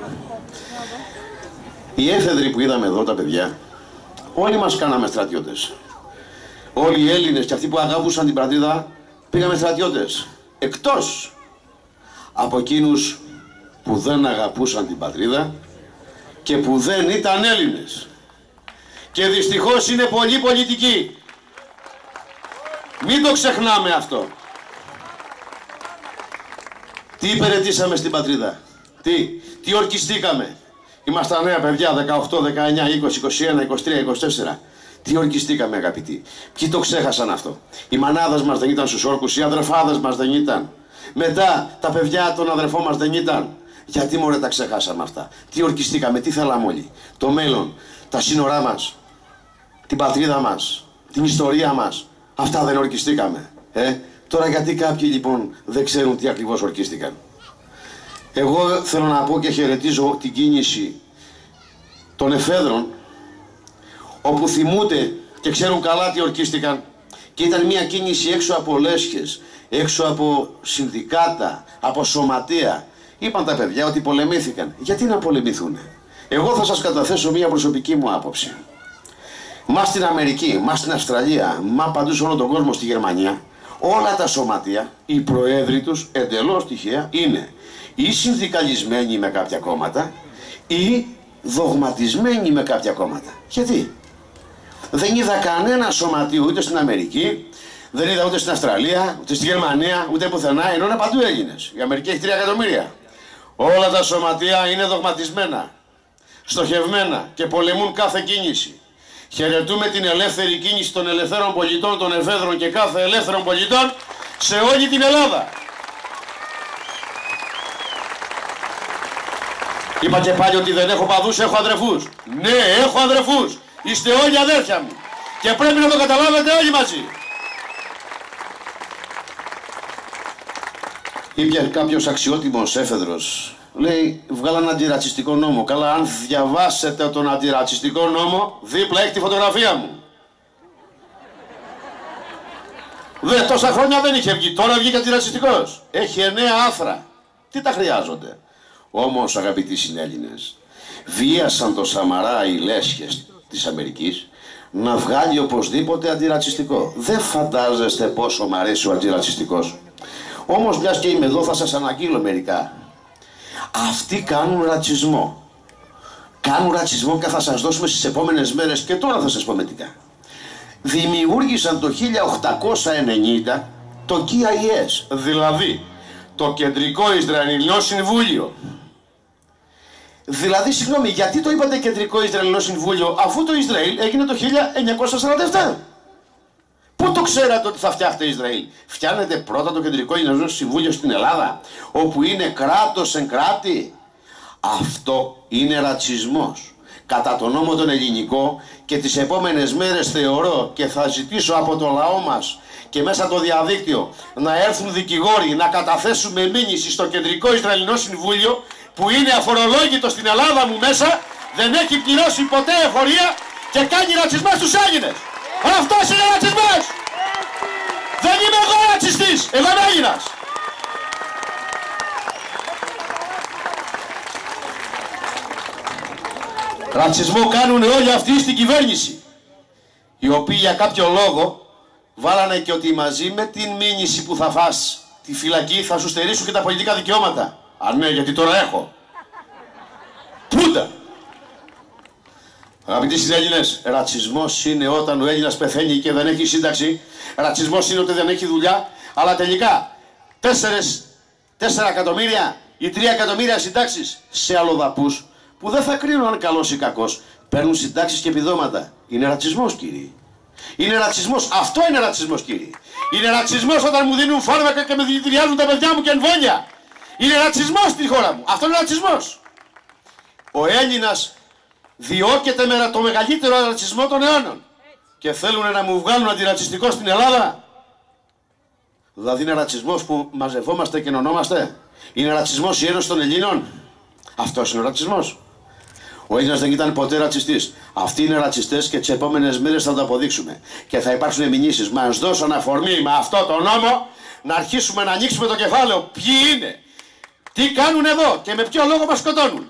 Οι έφεδροι που είδαμε εδώ, τα παιδιά, όλοι μας κάναμε στρατιώτες. Όλοι οι Έλληνες και αυτοί που αγάπησαν την πατρίδα πήγαμε στρατιώτες. Εκτός από εκείνους που δεν αγαπούσαν την πατρίδα και που δεν ήταν Έλληνες. Και δυστυχώς είναι πολύ πολιτικοί. Μην το ξεχνάμε αυτό. Τι υπηρετήσαμε στην πατρίδα, τι, τι ορκιστήκαμε. Ήμασταν νέα παιδιά, δεκαοκτώ, δεκαεννιά, είκοσι, είκοσι ένα, είκοσι τρία, είκοσι τέσσερα. Τι ορκιστήκαμε αγαπητοί. Ποιοι το ξέχασαν αυτό. Οι μανάδες μας δεν ήταν στους όρκους, οι αδερφάδες μας δεν ήταν. Μετά τα παιδιά των αδερφών μας δεν ήταν. Γιατί μωρέ τα ξεχάσαμε αυτά. Τι ορκιστήκαμε, τι θέλαμε όλοι. Το μέλλον, τα σύνορά μας, την πατρίδα μας, την ιστορία μας. Αυτά δεν ορκιστήκαμε. Ε? Τώρα γιατί κάποιοι λοιπόν δεν ξέρουν τι ακριβώς ορκίστηκαν. Εγώ θέλω να πω και χαιρετίζω την κίνηση των εφέδρων, όπου θυμούνται και ξέρουν καλά τι ορκίστηκαν, και ήταν μια κίνηση έξω από λέσχες, έξω από συνδικάτα, από σωματεία. Είπαν τα παιδιά ότι πολεμήθηκαν. Γιατί να πολεμηθούν. Εγώ θα σας καταθέσω μια προσωπική μου άποψη. Μα στην Αμερική, μα στην Αυστραλία, μα παντού σε όλο τον κόσμο, στη Γερμανία, όλα τα σωματεία, οι προέδροι τους εντελώς τυχαία είναι ή συνδικαλισμένοι με κάποια κόμματα ή δογματισμένοι με κάποια κόμματα. Γιατί? Δεν είδα κανένα σωματείο ούτε στην Αμερική, δεν είδα ούτε στην Αυστραλία, ούτε στη Γερμανία, ούτε πουθενά, ενώ είναι παντού Έλληνες. Η Αμερική έχει τρία εκατομμύρια. Όλα τα σωματεία είναι δογματισμένα, στοχευμένα και πολεμούν κάθε κίνηση. Χαιρετούμε την ελεύθερη κίνηση των ελευθέρων πολιτών, των εφέδρων και κάθε ελεύθερων πολιτών σε όλη την Ελλάδα. Είπα και πάλι ότι δεν έχω παδούς, έχω αδερφούς. Ναι, έχω αδερφούς. Είστε όλοι αδέρφια μου. Και πρέπει να το καταλάβετε όλοι μαζί. Είπε κάποιος αξιότιμος έφεδρος, λέει, βγάλαν αντιρατσιστικό νόμο. Καλά, αν διαβάσετε τον αντιρατσιστικό νόμο, δίπλα έχει τη φωτογραφία μου. Δε, τόσα χρόνια δεν είχε βγει, τώρα βγήκε αντιρατσιστικός. Έχει εννέα άθρα. Τι τα χρειάζονται. Όμως, αγαπητοί συνέλληνες, βίασαν το Σαμαρά οι λέσχες της Αμερικής να βγάλει οπωσδήποτε αντιρατσιστικό. Δεν φαντάζεστε πόσο μ' αρέσει ο αντιρατσιστικός. Όμως, μιας και είμαι εδώ, θα σας αναγγείλω μερικά. Αυτοί κάνουν ρατσισμό. Κάνουν ρατσισμό και θα σας δώσουμε στις επόμενες μέρες, και τώρα θα σας πω μερικά. Δημιούργησαν το χίλια οκτακόσια ενενήντα το κέι άι ες, δηλαδή το Κεντρικό Ισραηλινό Συμβούλιο. Δηλαδή, συγγνώμη, γιατί το είπατε Κεντρικό Ισραηλινό Συμβούλιο, αφού το Ισραήλ έγινε το χίλια εννιακόσια σαράντα επτά. Πού το ξέρατε ότι θα φτιάχτε Ισραήλ? Φτιάνετε πρώτα το Κεντρικό Ισραηλινό Συμβούλιο στην Ελλάδα, όπου είναι κράτος εν κράτη. Αυτό είναι ρατσισμός. Κατά τον νόμο τον ελληνικό, και τις επόμενες μέρες θεωρώ και θα ζητήσω από το λαό μας και μέσα από το διαδίκτυο να έρθουν δικηγόροι να καταθέσουμε μήνυση στο Κεντρικό Ισραηλινό Συμβούλιο, που είναι αφορολόγητο στην Ελλάδα μου μέσα, δεν έχει πληρώσει ποτέ εφορία και κάνει ρατσισμό στους Έλληνες. Αυτός είναι ρατσισμός. Δεν είμαι εγώ ρατσιστής, εγώ είμαι Έλληνας. Ρατσισμό κάνουν όλοι αυτοί στην κυβέρνηση, οι οποίοι για κάποιο λόγο βάλανε και ότι μαζί με την μήνυση που θα φας τη φυλακή θα σου στερήσουν και τα πολιτικά δικαιώματα. Α, ναι, γιατί τώρα έχω. Πούντα. Αγαπητοί συνέλληνες, ρατσισμός είναι όταν ο Έλληνας πεθαίνει και δεν έχει σύνταξη. Ρατσισμός είναι ότι δεν έχει δουλειά. Αλλά τελικά τέσσερις, τέσσερα εκατομμύρια ή τρία εκατομμύρια συντάξεις σε αλλοδαπούς που δεν θα κρίνουν αν καλός ή κακός, παίρνουν συντάξεις και επιδόματα. Είναι ρατσισμός, κύριοι. Είναι ρατσισμός. Αυτό είναι ρατσισμός, κύριοι. Είναι ρατσισμός όταν μου δίνουν φάρμακα και με δηλητηριάζουν τα παιδιά μου και εμβόλια. Είναι ρατσισμός στη χώρα μου. Αυτό είναι ρατσισμός. Ο Έλληνας διώκεται με το μεγαλύτερο ρατσισμό των αιώνων. Και θέλουν να μου βγάλουν αντιρατσιστικό στην Ελλάδα. Δηλαδή είναι ρατσισμός που μαζευόμαστε και ενωνόμαστε. Είναι ρατσισμός η Ένωση των Ελλήνων. Αυτός είναι ο ρατσισμός. Ο Έλληνας δεν ήταν ποτέ ρατσιστής. Αυτοί είναι ρατσιστές και τις επόμενες μέρες θα το αποδείξουμε. Και θα υπάρξουν μηνύσεις. Μας δώσαν αφορμή με αυτό το νόμο να αρχίσουμε να ανοίξουμε το κεφάλαιο. Ποιοι είναι, τι κάνουν εδώ και με ποιο λόγο μας σκοτώνουν.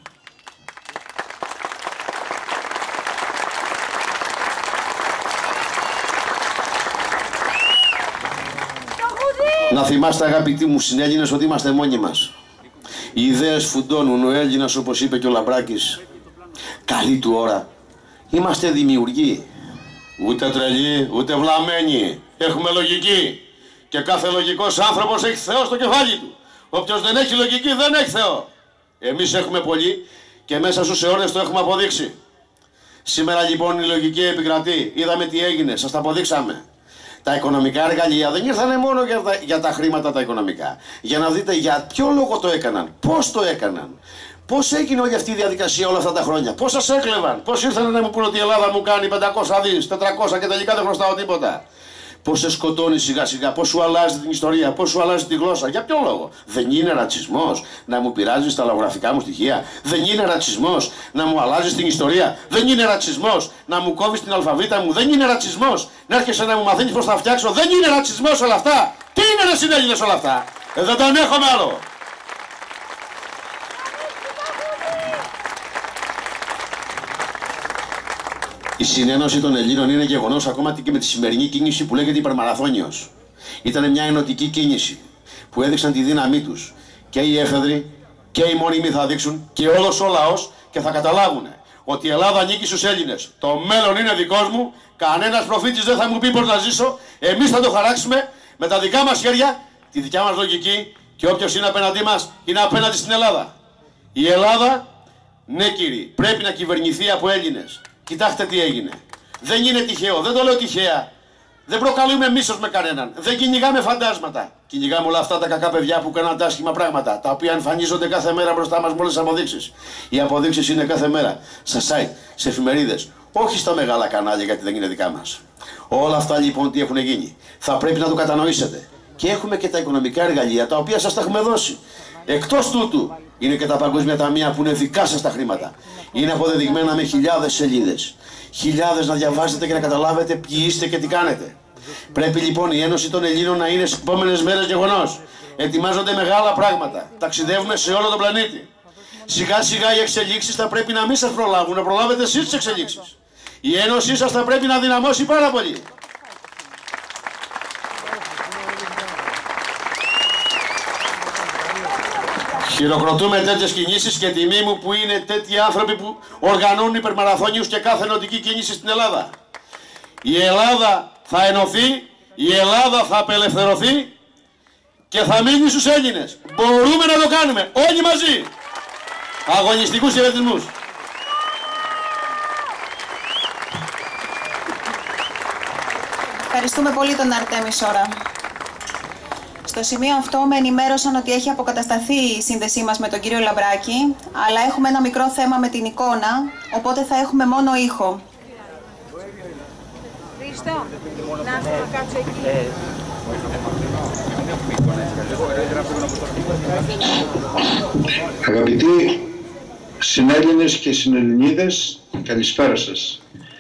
Να θυμάστε, αγαπητοί μου συνέλληνες, ότι είμαστε μόνοι μας. Οι ιδέες φουντώνουν. Ο Έλληνας, όπως είπε και ο Λαμπράκης, καλή του ώρα. Είμαστε δημιουργοί. Ούτε τρελοί, ούτε βλαμμένοι. Έχουμε λογική. Και κάθε λογικός άνθρωπος έχει Θεό στο κεφάλι του. Όποιος δεν έχει λογική δεν έχει Θεό. Εμείς έχουμε πολύ και μέσα στους αιώνες το έχουμε αποδείξει. Σήμερα λοιπόν η λογική επικρατεί. Είδαμε τι έγινε, σας τα αποδείξαμε. Τα οικονομικά εργαλεία δεν ήρθανε μόνο για τα, για τα χρήματα τα οικονομικά. Για να δείτε για ποιο λόγο το έκαναν, πώς το έκαναν, πώς έγινε όλη αυτή η διαδικασία όλα αυτά τα χρόνια, πώς σας έκλεβαν, πώς ήρθαν να μου πούνε ότι η Ελλάδα μου κάνει πεντακόσια δις, τετρακόσια και τελικά δεν χρωστάω τίποτα. Πώς σε σκοτώνει σιγά σιγά, πώς σου αλλάζει την ιστορία, πώς σου αλλάζει τη γλώσσα, για ποιο λόγο. Δεν είναι ρατσισμός να μου πειράζεις τα λογογραφικά μου στοιχεία, δεν είναι ρατσισμός να μου αλλάζεις την ιστορία, δεν είναι ρατσισμός να μου κόβεις την αλφαβήτα μου, δεν είναι ρατσισμός να έρχεσαι να μου μαθαίνεις πώς θα φτιάξω, δεν είναι ρατσισμός όλα αυτά. Τι είναι ρε συνέλληνες όλα αυτά, ε, δεν τα ανέχομαι άλλο. Η συνένωση των Ελλήνων είναι γεγονός ακόμα και με τη σημερινή κίνηση που λέγεται υπερμαραθώνιος. Ήταν μια ενωτική κίνηση που έδειξαν τη δύναμή τους. Και οι έφεδροι και οι μόνιμοι θα δείξουν και όλος ο λαός και θα καταλάβουν ότι η Ελλάδα ανήκει στους Έλληνες. Το μέλλον είναι δικός μου, κανένας προφήτης δεν θα μου πει πώς να ζήσω. Εμείς θα το χαράξουμε με τα δικά μας χέρια, τη δικιά μας λογική και όποιος είναι απέναντί μας είναι απέναντι στην Ελλάδα. Η Ελλάδα, ναι κύριοι, πρέπει να κυβερνηθεί από Έλληνες. Κοιτάξτε τι έγινε. Δεν είναι τυχαίο, δεν το λέω τυχαία. Δεν προκαλούμε μίσος με κανέναν. Δεν κυνηγάμε φαντάσματα. Κυνηγάμε όλα αυτά τα κακά παιδιά που κάναν τα άσχημα πράγματα. Τα οποία εμφανίζονται κάθε μέρα μπροστά μας με όλες τις αποδείξεις. Οι αποδείξεις είναι κάθε μέρα. Στα site, σε εφημερίδες. Όχι στα μεγάλα κανάλια γιατί δεν είναι δικά μας. Όλα αυτά λοιπόν τι έχουν γίνει. Θα πρέπει να το κατανοήσετε. Και έχουμε και τα οικονομικά εργαλεία τα οποία σας τα έχουμε δώσει. Εκτός τούτου είναι και τα παγκόσμια ταμεία που είναι δικά σας τα χρήματα. Είναι αποδεδειγμένα με χιλιάδες σελίδες. Χιλιάδες να διαβάσετε και να καταλάβετε ποιοι είστε και τι κάνετε. Πρέπει λοιπόν η Ένωση των Ελλήνων να είναι στις επόμενες μέρες γεγονός. Ετοιμάζονται μεγάλα πράγματα. Ταξιδεύουμε σε όλο τον πλανήτη. Σιγά σιγά οι εξελίξεις θα πρέπει να μην σας προλάβουν, να προλάβετε εσείς τις εξελίξεις. Η Ένωσή σας θα πρέπει να δυναμώσει πάρα πολύ. Χειροκροτούμε τέτοιες κινήσεις και τιμή μου που είναι τέτοιοι άνθρωποι που οργανώνουν υπερμαραθώνιους και κάθε ενωτική κίνηση στην Ελλάδα. Η Ελλάδα θα ενωθεί, η Ελλάδα θα απελευθερωθεί και θα μείνει στους Έλληνες. Μπορούμε να το κάνουμε όλοι μαζί. Αγωνιστικούς χαιρετισμούς. Ευχαριστούμε πολύ τον Αρτέμι Σόρα. Στο σημείο αυτό με ενημέρωσαν ότι έχει αποκατασταθεί η σύνδεσή μας με τον κύριο Λαμπράκη, αλλά έχουμε ένα μικρό θέμα με την εικόνα, οπότε θα έχουμε μόνο ήχο. Χρήστο, να κάτσω εκεί. Αγαπητοί Συνέλληνες και συνελληνίδες, καλησπέρα σας.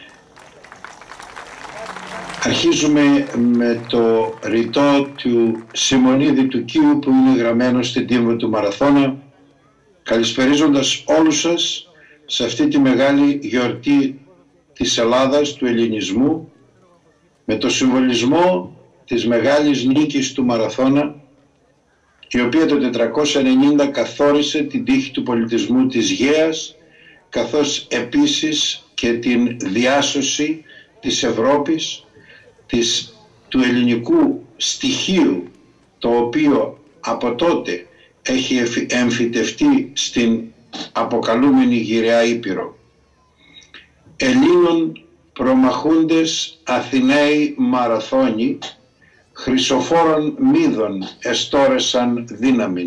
Αρχίζουμε με το ρητό του Σιμονίδη του Κίου που είναι γραμμένο στην τύμβο του Μαραθώνα, καλησπερίζοντας όλους σας σε αυτή τη μεγάλη γιορτή της Ελλάδας, του ελληνισμού, με το συμβολισμό της μεγάλης νίκης του Μαραθώνα, η οποία το τετρακόσια ενενήντα καθόρισε την τύχη του πολιτισμού της Γαίας, καθώς επίσης και την διάσωση της Ευρώπης, της, του ελληνικού στοιχείου, το οποίο από τότε έχει εμφυτευτεί στην αποκαλούμενη Γυραιά Ήπειρο. Ελλήνων προμαχούντες Αθηναίοι μαραθώνοι, χρυσοφόρων μύδων εστόρεσαν δύναμην.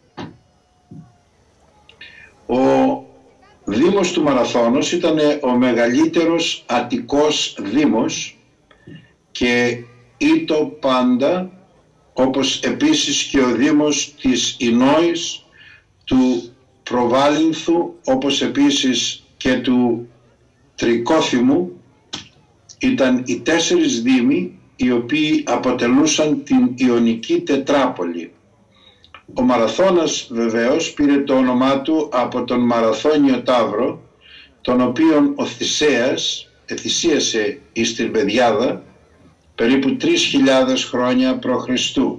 Ο Δήμος του Μαραθώνος ήταν ο μεγαλύτερος Αττικός Δήμος και ήτο πάντα, όπως επίσης και ο Δήμος της Ινόης, του Προβάλυνθου, όπως επίσης και του Τρικόθυμου, ήταν οι τέσσερις δήμοι οι οποίοι αποτελούσαν την Ιωνική Τετράπολη. Ο Μαραθώνας βεβαίως πήρε το όνομά του από τον Μαραθώνιο Ταύρο, τον οποίον ο Θησέας εθυσίασε εις την Πεδιάδα περίπου τρεις χιλιάδες χρόνια π.Χ.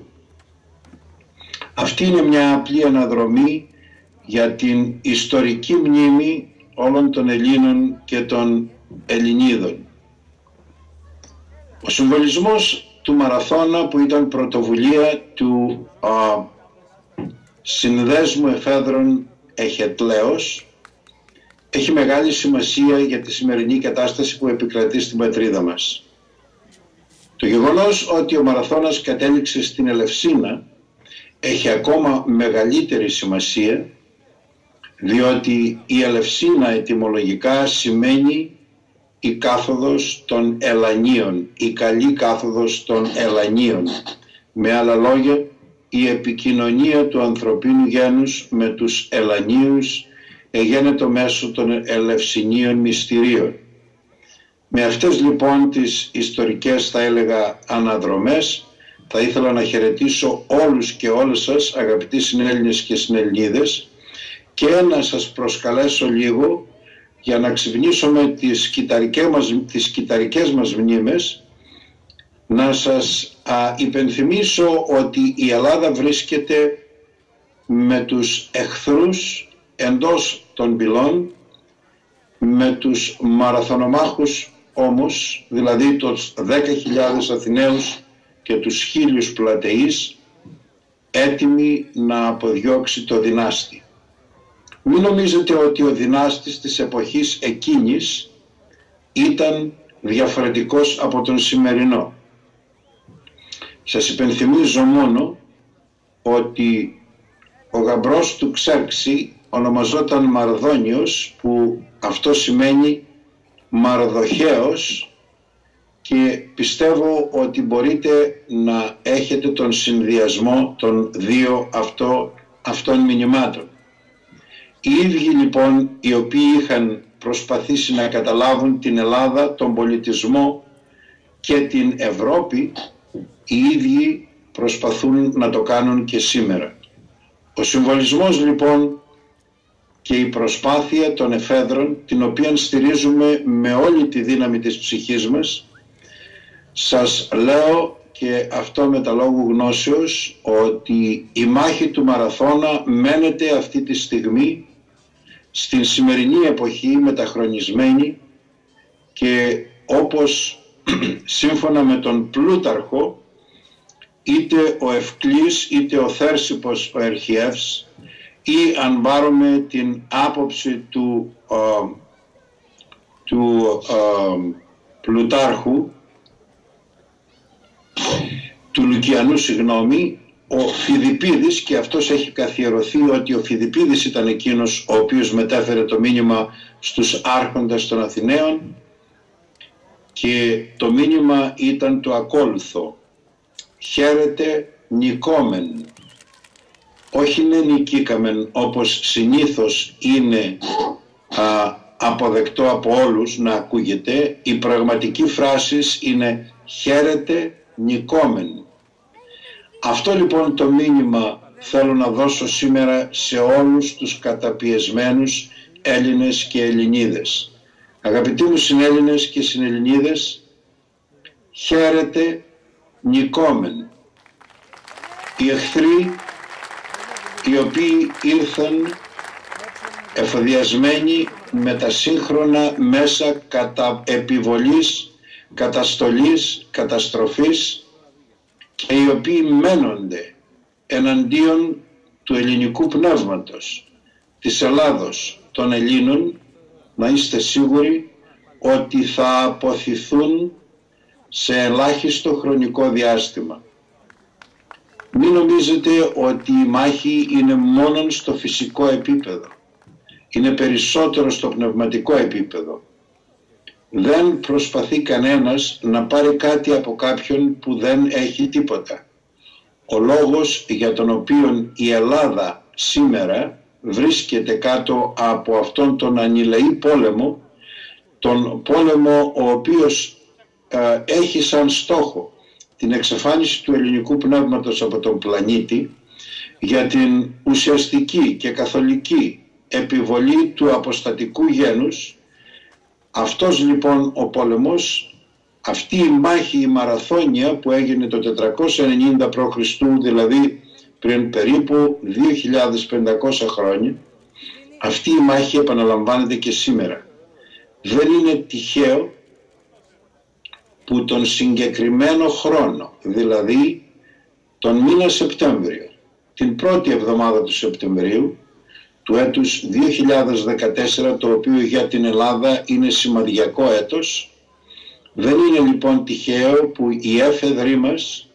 Αυτή είναι μια απλή αναδρομή για την ιστορική μνήμη όλων των Ελλήνων και των Ελληνίδων. Ο συμβολισμός του Μαραθώνα, που ήταν πρωτοβουλία του α, Συνδέσμου Εφέδρων Εχετλέως, έχει μεγάλη σημασία για τη σημερινή κατάσταση που επικρατεί στην πατρίδα μας. Το γεγονός ότι ο Μαραθώνας κατέληξε στην Ελευσίνα έχει ακόμα μεγαλύτερη σημασία, διότι η Ελευσίνα ετυμολογικά σημαίνει η κάθοδος των Ελανίων, η καλή κάθοδος των Ελανίων. Με άλλα λόγια, η επικοινωνία του ανθρωπίνου γένους με τους Ελανίους εγένετο μέσω των Ελευσινίων μυστηρίων. Με αυτές λοιπόν τις ιστορικές, θα έλεγα, αναδρομές, θα ήθελα να χαιρετήσω όλους και όλες σας, αγαπητοί συνέλληνες και συνελληνίδες, και να σας προσκαλέσω λίγο για να ξυπνήσουμε τις κυταρικές μας, τις κυταρικές μας μνήμες, να σας α, υπενθυμίσω ότι η Ελλάδα βρίσκεται με τους εχθρούς εντός των πυλών, με τους μαραθωνομάχους όμως, δηλαδή τους δέκα χιλιάδες Αθηναίους και τους χίλιους πλατεείς, έτοιμοι να αποδιώξει το δυνάστη. Μην νομίζετε ότι ο δυνάστης της εποχής εκείνης ήταν διαφορετικός από τον σημερινό. Σας υπενθυμίζω μόνο ότι ο γαμπρός του Ξέρξη ονομαζόταν Μαρδόνιος, που αυτό σημαίνει Μαρδοχέος, και πιστεύω ότι μπορείτε να έχετε τον συνδυασμό των δύο αυτό, αυτών μηνυμάτων. Οι ίδιοι λοιπόν οι οποίοι είχαν προσπαθήσει να καταλάβουν την Ελλάδα, τον πολιτισμό και την Ευρώπη, οι ίδιοι προσπαθούν να το κάνουν και σήμερα. Ο συμβολισμός λοιπόν και η προσπάθεια των εφέδρων, την οποία στηρίζουμε με όλη τη δύναμη της ψυχής μας, σας λέω και αυτό με τα λόγου γνώσεως, ότι η μάχη του Μαραθώνα μένεται αυτή τη στιγμή στην σημερινή εποχή μεταχρονισμένη, και όπως σύμφωνα με τον Πλούταρχο, είτε ο Ευκλής είτε ο Θέρσιπος ο Ερχιεύς, ή αν πάρουμε την άποψη του, α, του α, Πλουτάρχου, του Λουκιανού συγγνώμη, ο Φιδιππίδης, και αυτός έχει καθιερωθεί ότι ο Φιδιππίδης ήταν εκείνος ο οποίος μετέφερε το μήνυμα στους άρχοντες των Αθηναίων, και το μήνυμα ήταν το ακόλουθο: χαίρετε νικόμεν. όχι ναι νικήκαμεν όπως συνήθως είναι α, αποδεκτό από όλους να ακούγεται. Η πραγματική φράση είναι χαίρετε νικόμενοι. Αυτό λοιπόν το μήνυμα θέλω να δώσω σήμερα σε όλους τους καταπιεσμένους Έλληνες και Ελληνίδες. Αγαπητοί μου συνέλληνες και συνελληνίδες, χαίρετε νικόμενοι. Οι εχθροί οι οποίοι ήρθαν εφοδιασμένοι με τα σύγχρονα μέσα κατά επιβολής, καταστολής, καταστροφής και οι οποίοι μένονται εναντίον του ελληνικού πνεύματος, της Ελλάδος, των Ελλήνων, να είστε σίγουροι ότι θα αποθηθούν σε ελάχιστο χρονικό διάστημα. Μην νομίζετε ότι η μάχη είναι μόνο στο φυσικό επίπεδο. Είναι περισσότερο στο πνευματικό επίπεδο. Δεν προσπαθεί κανένας να πάρει κάτι από κάποιον που δεν έχει τίποτα. Ο λόγος για τον οποίο η Ελλάδα σήμερα βρίσκεται κάτω από αυτόν τον ανηλεή πόλεμο, τον πόλεμο ο οποίος ε, έχει σαν στόχο την εξαφάνιση του ελληνικού πνεύματος από τον πλανήτη, για την ουσιαστική και καθολική επιβολή του αποστατικού γένους. Αυτός λοιπόν ο πόλεμος, αυτή η μάχη, η μαραθώνια που έγινε το τετρακόσια ενενήντα π.Χ., δηλαδή πριν περίπου δύο χιλιάδες πεντακόσια χρόνια, αυτή η μάχη επαναλαμβάνεται και σήμερα. Δεν είναι τυχαίο που τον συγκεκριμένο χρόνο, δηλαδή τον μήνα Σεπτέμβριο, την πρώτη εβδομάδα του Σεπτεμβρίου του έτους δύο χιλιάδες δεκατέσσερα, το οποίο για την Ελλάδα είναι σημαδιακό έτος, δεν είναι λοιπόν τυχαίο που οι έφεδροι μας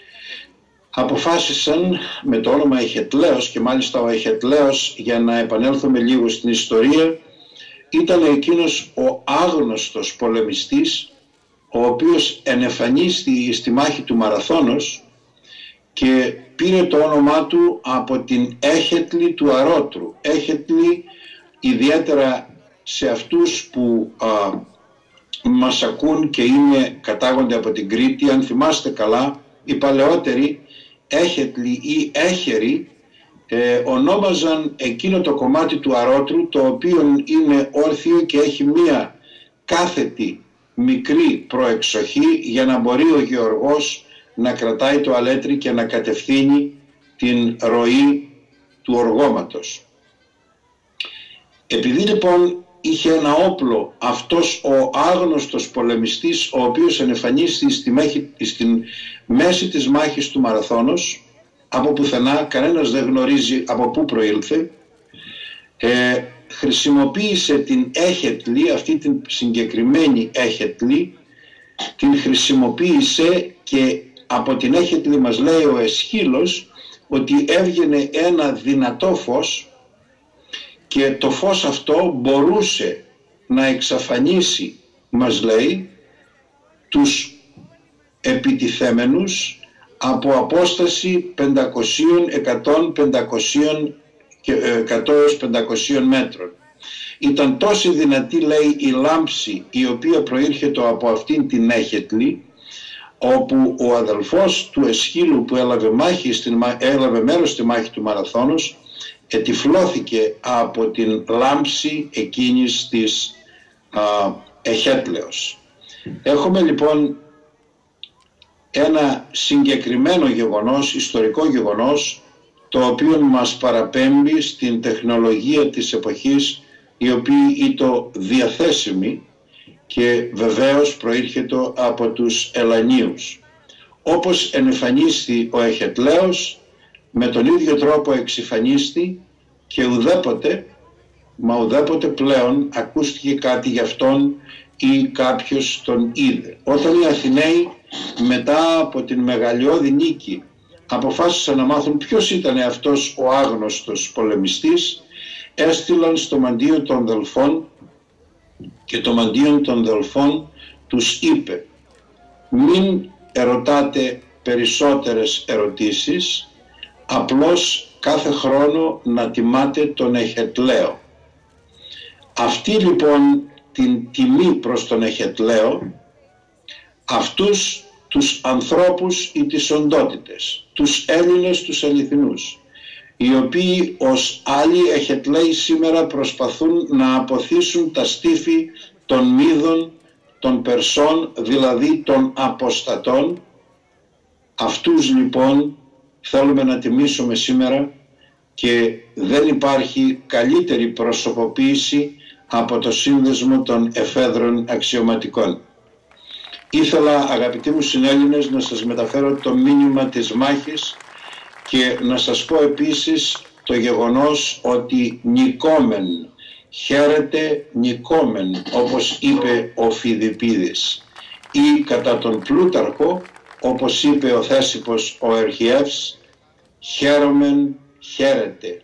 αποφάσισαν με το όνομα Εχετλέος, και μάλιστα ο Εχετλέος, για να επανέλθουμε λίγο στην ιστορία, ήταν εκείνος ο άγνωστος πολεμιστής ο οποίος ενεφανίστη στη μάχη του Μαραθώνος και πήρε το όνομά του από την Έχετλη του Αρώτρου. Έχετλη, ιδιαίτερα σε αυτούς που α, μας ακούν και είναι, κατάγονται από την Κρήτη, αν θυμάστε καλά, οι παλαιότεροι Έχετλοι ή Έχεροι ε, ονόμαζαν εκείνο το κομμάτι του Αρώτρου, το οποίο είναι όρθιο και έχει μία κάθετη μικρή προεξοχή για να μπορεί ο γεωργός να κρατάει το αλέτρι και να κατευθύνει την ροή του οργώματος. Επειδή λοιπόν είχε ένα όπλο αυτός ο άγνωστος πολεμιστής, ο οποίος ενεφανίστηκε στη, μέση, στην μέση της μάχης του Μαραθώνος, από πουθενά, κανένας δεν γνωρίζει από πού προήλθε, ε, χρησιμοποίησε την Έχετλη, αυτή την συγκεκριμένη Έχετλη, την χρησιμοποίησε και από την Έχετλη μας λέει ο Εσχύλος ότι έβγαινε ένα δυνατό φως και το φως αυτό μπορούσε να εξαφανίσει, μας λέει, τους επιτιθέμενους από απόσταση πεντακόσια, εκατό, πεντακόσια και εκατό έως πεντακόσια μέτρων. Ήταν τόσο δυνατή, λέει, η λάμψη η οποία προήρχεται από αυτήν την Έχετλη, όπου ο αδελφός του Εσχύλου που έλαβε, μάχη στην, έλαβε μέρος στη μάχη του Μαραθώνος ετυφλώθηκε από την λάμψη εκείνης της α, Εχέτλεως. Έχουμε λοιπόν ένα συγκεκριμένο γεγονός, ιστορικό γεγονός, το οποίο μας παραπέμπει στην τεχνολογία της εποχής, η οποία ήταν διαθέσιμη και βεβαίως προήρχεται από τους Ελανίους. Όπως ενεφανίστη ο Εχετλέος, με τον ίδιο τρόπο εξυφανίστη και ουδέποτε, μα ουδέποτε πλέον ακούστηκε κάτι γι' αυτόν ή κάποιος τον είδε. Όταν οι Αθηναίοι μετά από την μεγαλειώδη νίκη αποφάσισαν να μάθουν ποιος ήταν αυτός ο άγνωστος πολεμιστής, έστειλαν στο μαντίο των Δελφών και το μαντίο των Δελφών τους είπε: μην ερωτάτε περισσότερες ερωτήσεις, απλώς κάθε χρόνο να τιμάτε τον Εχετλαίο. Αυτή λοιπόν την τιμή προς τον Εχετλαίο, αυτούς τους ανθρώπους ή τις οντότητες, τους Έλληνες, τους αληθινούς, οι οποίοι ως άλλοι Εχετλαίοι σήμερα προσπαθούν να αποθήσουν τα στήφη των Μίδων, των Περσών, δηλαδή των αποστατών, αυτούς λοιπόν θέλουμε να τιμήσουμε σήμερα και δεν υπάρχει καλύτερη προσωποποίηση από το σύνδεσμο των εφέδρων αξιωματικών. Ήθελα, αγαπητοί μου συνέλληνες, να σας μεταφέρω το μήνυμα της μάχης και να σας πω επίσης το γεγονός ότι νικόμεν, χαίρεται νικόμεν, όπως είπε ο Φιδιππίδης, ή κατά τον Πλούταρχο, όπως είπε ο Θέσιπος ο Ερχιεύς, χαίρομεν, χαίρεται.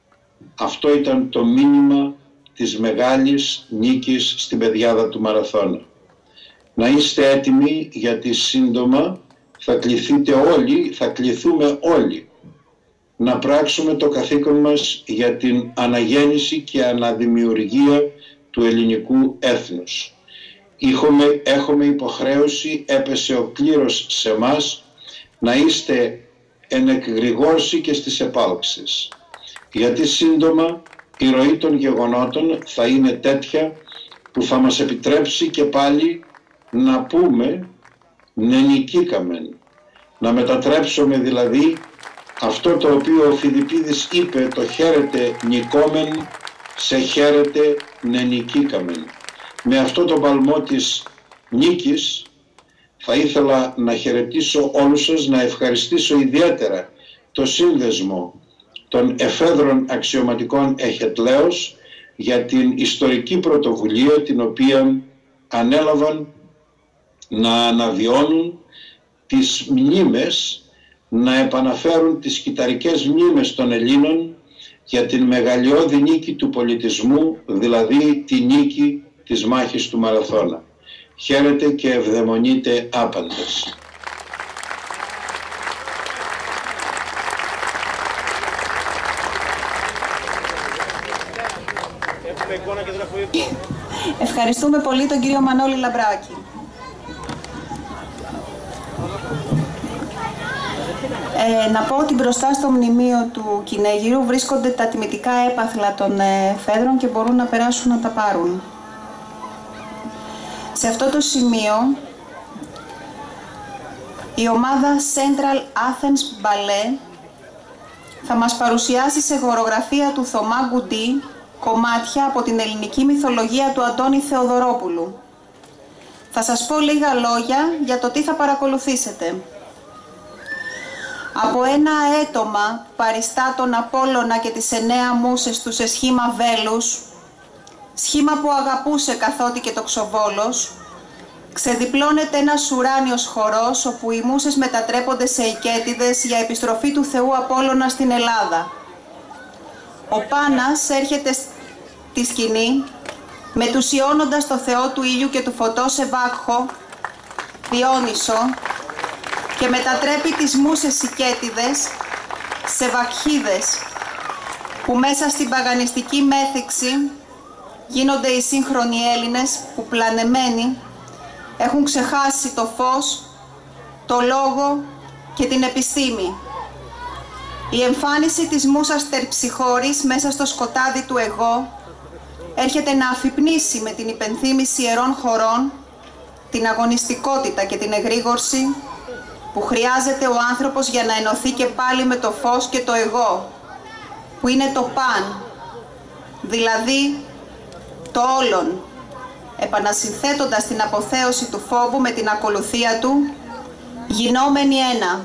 Αυτό ήταν το μήνυμα της μεγάλης νίκης στην πεδιάδα του Μαραθώνα. Να είστε έτοιμοι, γιατί σύντομα θα κληθείτε όλοι, θα κληθούμε όλοι να πράξουμε το καθήκον μας για την αναγέννηση και αναδημιουργία του ελληνικού έθνους. Έχουμε, έχουμε υποχρέωση, έπεσε ο κλήρος σε μας, να είστε εν εκγρηγόρση και στις επάλξεις. Γιατί σύντομα η ροή των γεγονότων θα είναι τέτοια που θα μας επιτρέψει και πάλι να πούμε ναι νικήκαμεν. Να μετατρέψουμε δηλαδή αυτό το οποίο ο Φιδιππίδης είπε, το χαίρετε νικόμεν, σε χαίρετε ναι νικήκαμεν. Με αυτό το παλμό της νίκης θα ήθελα να χαιρετήσω όλους σας, να ευχαριστήσω ιδιαίτερα το σύνδεσμο των εφέδρων αξιωματικών Εχετλαίος για την ιστορική πρωτοβουλία την οποία ανέλαβαν να αναβιώνουν τις μνήμες, να επαναφέρουν τις κυταρικές μνήμες των Ελλήνων για την μεγαλειώδη νίκη του πολιτισμού, δηλαδή τη νίκη της μάχης του Μαραθώνα. Χαίρετε και ευδαιμονείτε άπαντες. Ευχαριστούμε πολύ τον κύριο Μανώλη Λαμπράκη. Ε, να πω ότι μπροστά στο μνημείο του Κυνέγυρου βρίσκονται τα τιμητικά έπαθλα των ε, φέδρων και μπορούν να περάσουν να τα πάρουν. Σε αυτό το σημείο η ομάδα Central Athens Ballet θα μας παρουσιάσει σε χορογραφία του Θωμά Γκουντή κομμάτια από την ελληνική μυθολογία του Αντώνη Θεοδωρόπουλου. Θα σας πω λίγα λόγια για το τι θα παρακολουθήσετε. Από ένα αίτωμα παριστά τον Απόλλωνα και τις εννέα μούσες του σε σχήμα βέλους, σχήμα που αγαπούσε καθότι και το Ξοβόλος, ξεδιπλώνεται ένας ουράνιος χορός όπου οι μούσες μετατρέπονται σε οικέτιδες για επιστροφή του Θεού Απόλλωνα στην Ελλάδα. Ο Πάνας έρχεται στη σκηνή μετουσιώνοντας το Θεό του ήλιου και του φωτός Ευάγχο, Διόνυσο, και μετατρέπει τις μούσες οικέτιδες σε βακχίδες που μέσα στην παγανιστική μέθηξη γίνονται οι σύγχρονοι Έλληνες που πλανεμένοι έχουν ξεχάσει το φως, το λόγο και την επιστήμη. Η εμφάνιση της μούσας Τερψυχώρης μέσα στο σκοτάδι του εγώ έρχεται να αφυπνίσει με την υπενθύμηση ιερών χωρών την αγωνιστικότητα και την εγρήγορση που χρειάζεται ο άνθρωπος για να ενωθεί και πάλι με το φως και το εγώ, που είναι το παν, δηλαδή το όλον, επανασυνθέτοντας την αποθέωση του φόβου με την ακολουθία του, γινόμενοι ένα.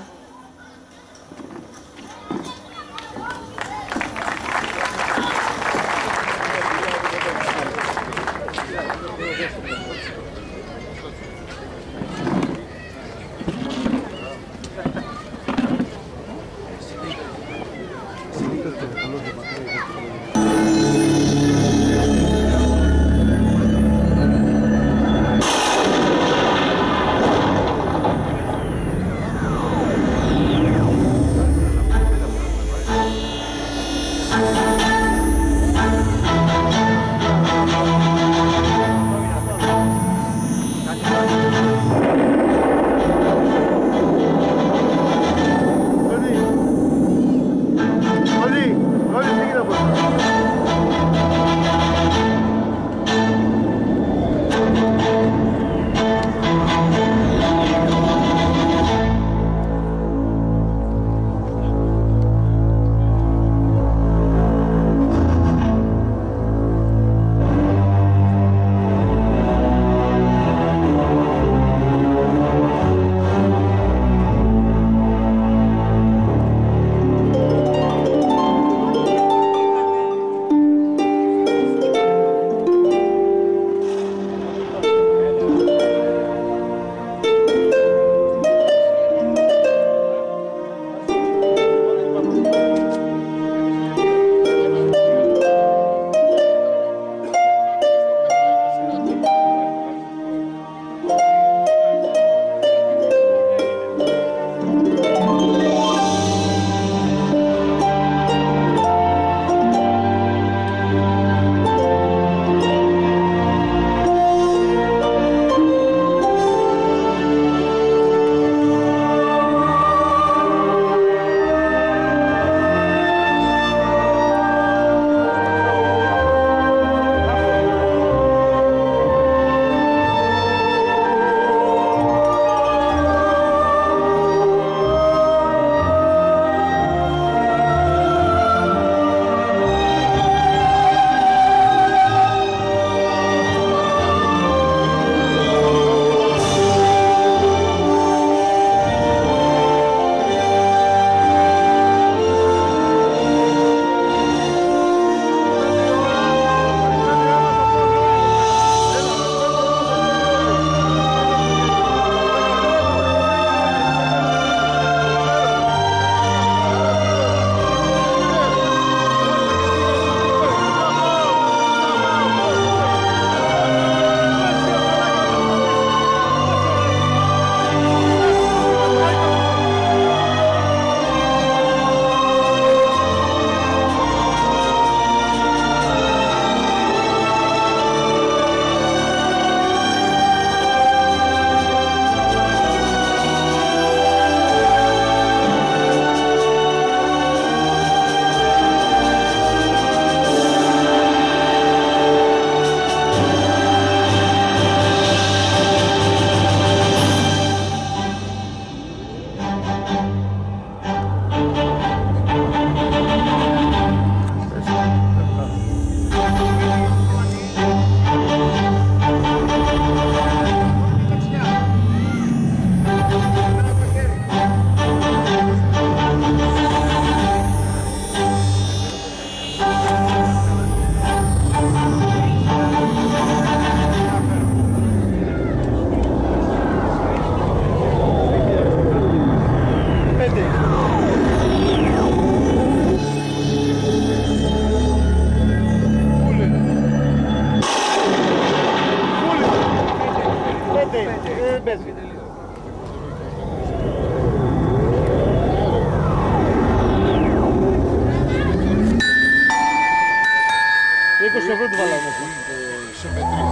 δεν παίζει. είκοσι ευρώ του βάλαμε μέσα. Σε πετρί.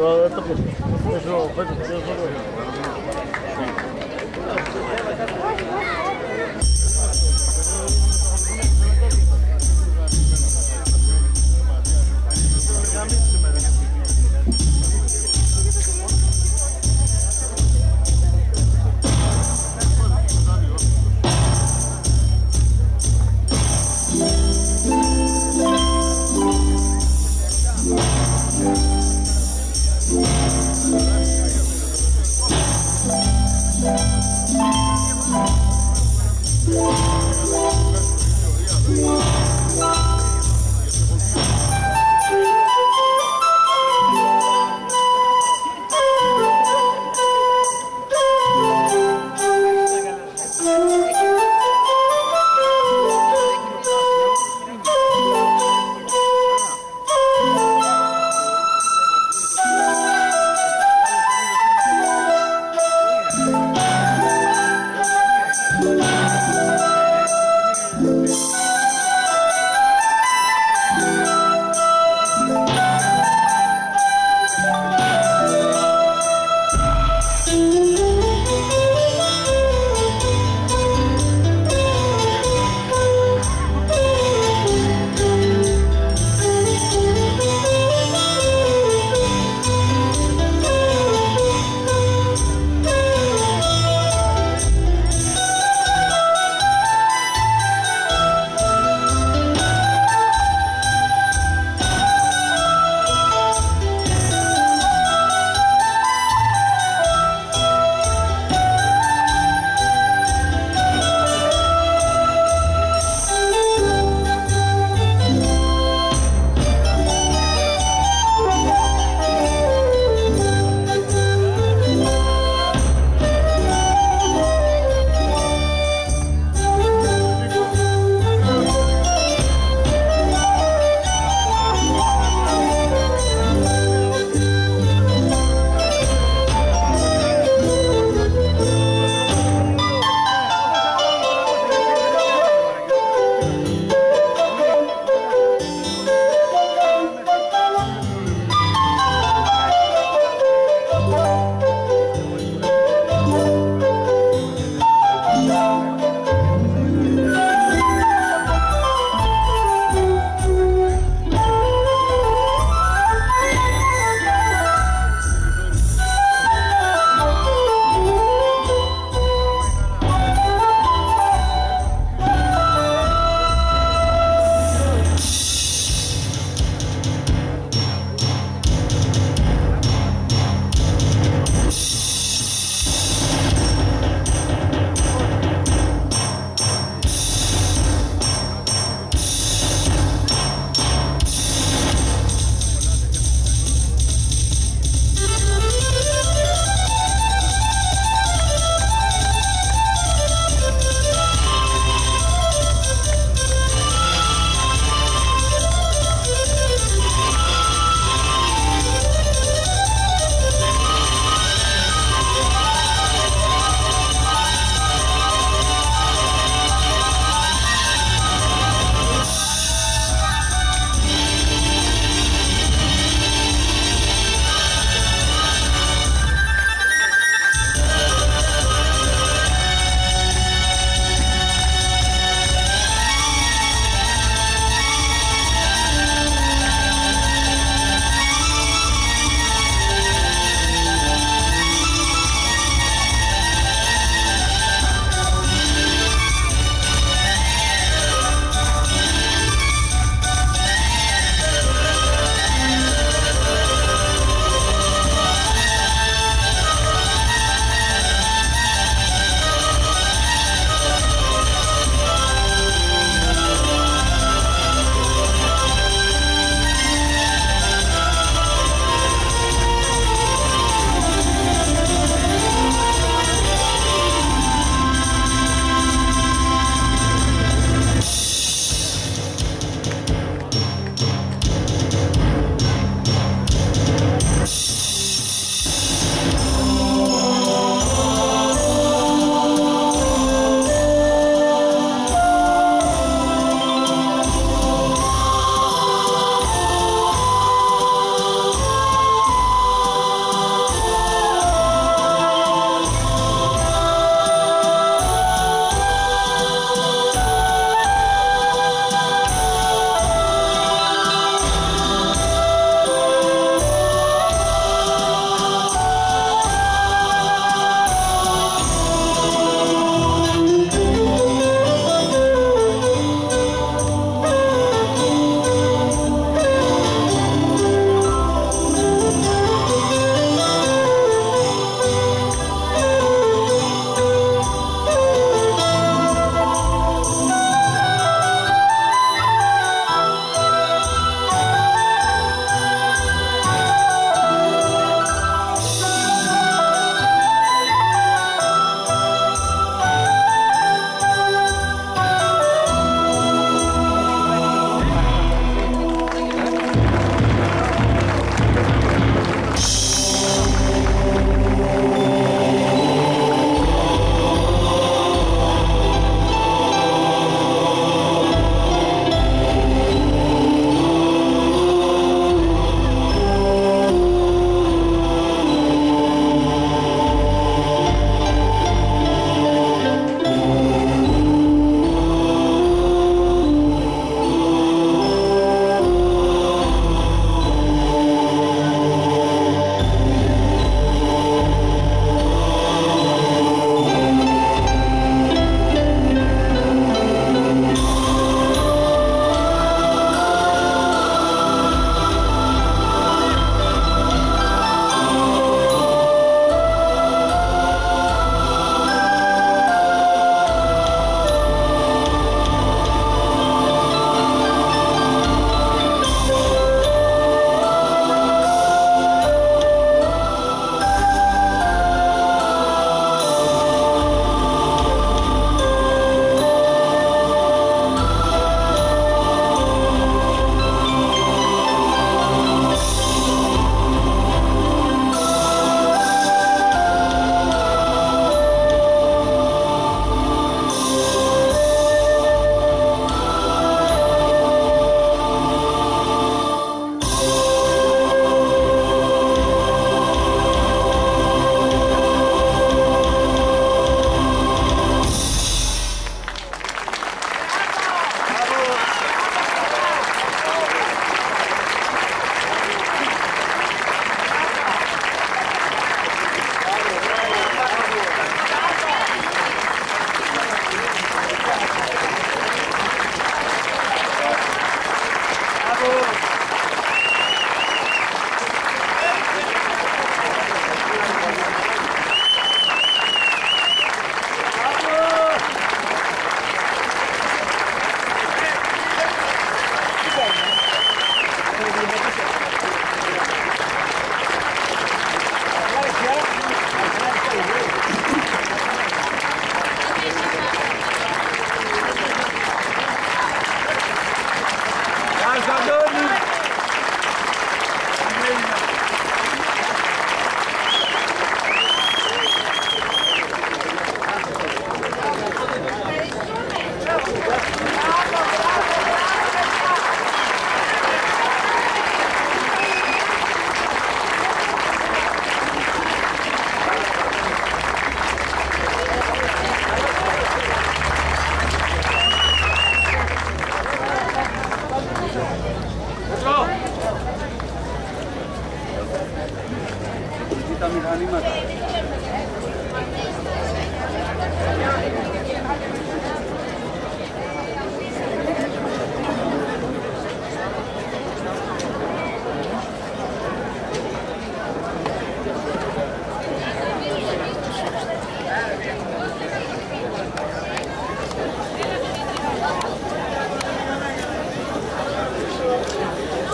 το πίσω, πέτω, πέτω,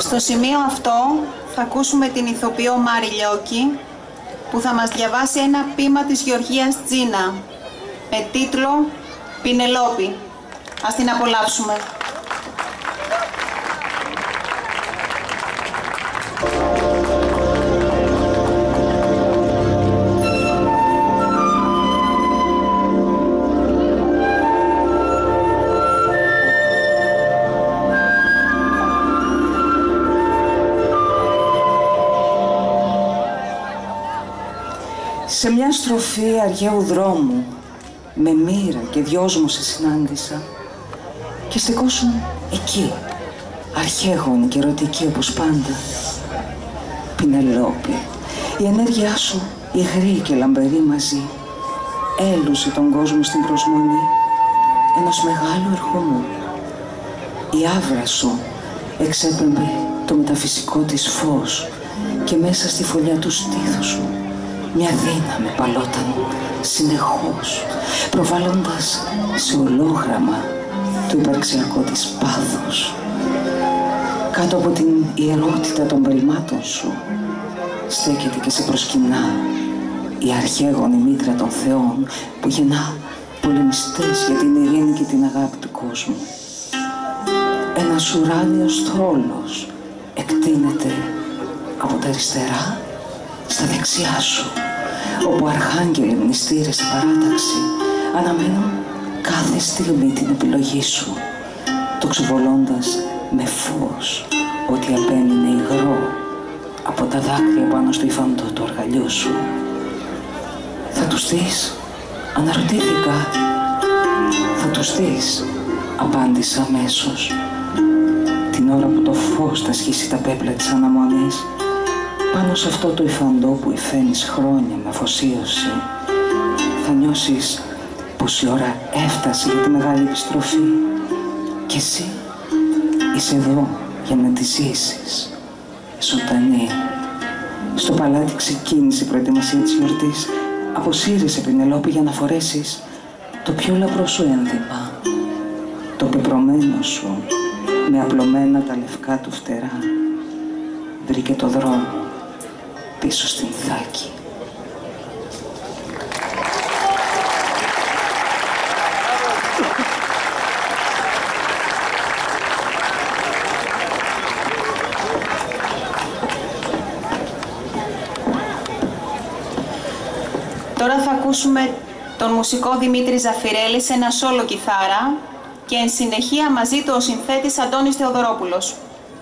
Στο σημείο αυτό θα ακούσουμε την ηθοποιό Μάρη Λιώκη, που θα μας διαβάσει ένα ποίημα της Γεωργίας Τζίνα με τίτλο «Πινελόπη». Ας την απολαύσουμε. Σε μια στροφή αργαίου δρόμου, με μοίρα και δυόσμο σε συνάντησα και στεκόσουν εκεί, αρχαίγονη και ερωτική όπως πάντα. Πινελόπη, η ενέργειά σου, υγρή και λαμπερή μαζί, έλουσε τον κόσμο στην προσμονή ενός μεγάλου ερχομού. Η άβρα σου εξέπεμπε το μεταφυσικό της φως και μέσα στη φωλιά του στήθου σου μια δύναμη παλόταν συνεχώς, προβάλλοντας σε ολόγραμμα το υπαρξιακό της πάθος. Κάτω από την ιερότητα των πελμάτων σου στέκεται και σε προσκυνά η αρχαίγονη μήτρα των θεών που γεννά πολεμιστές για την ειρήνη και την αγάπη του κόσμου. Ένας ουράνιος θόλος εκτείνεται από τα αριστερά στα δεξιά σου, όπου αρχάγγελοι μνηστήρες σε παράταξη αναμένουν κάθε στιγμή την επιλογή σου, τοξοβολώντας με φως ότι απέμεινε υγρό από τα δάκρυα πάνω στο υφαντό του αργαλιού σου. Θα τους δεις, αναρωτήθηκα. Θα τους δεις, απάντησα αμέσως. Την ώρα που το φως θα σχίσει τα πέπλα της αναμονής πάνω σε αυτό το υφαντό που υφαίνεις χρόνια με αφοσίωση, θα νιώσεις πως η ώρα έφτασε για τη μεγάλη επιστροφή και εσύ είσαι εδώ για να τη ζήσεις ζωντανή. Στο παλάτι ξεκίνησε η προετοιμασία της γιορτής. Αποσύρεσαι, Πινελόπη, για να φορέσεις το πιο λαμπρό σου ένδυμα. Το πεπρωμένο σου με απλωμένα τα λευκά του φτερά βρήκε το δρόμο πίσω στην Θάκη. Τώρα θα ακούσουμε τον μουσικό Δημήτρη Ζαφυρέλη σε ένα σόλο κιθάρα και εν συνεχεία μαζί του ο συνθέτης Αντώνης Θεοδωρόπουλος.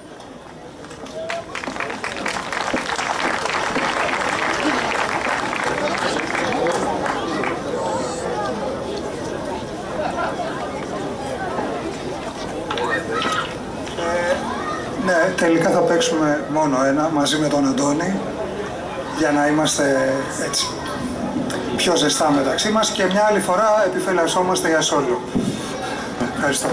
Ναι, τελικά θα παίξουμε μόνο ένα μαζί με τον Αντώνη για να είμαστε έτσι πιο ζεστά μεταξύ μας και μια άλλη φορά επιφυλασσόμαστε για σόλο. Ευχαριστώ.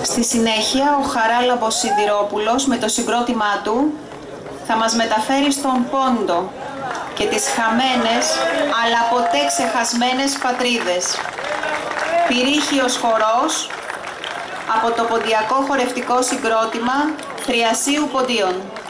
Στη συνέχεια, ο Χαράλαμπος Σιδηρόπουλος με το συγκρότημά του θα μας μεταφέρει στον πόντο και τις χαμένες αλλά ποτέ ξεχασμένες πατρίδες. Πυρήχιος χορός από το ποντιακό χορευτικό συγκρότημα Θριασίου Ποντίων.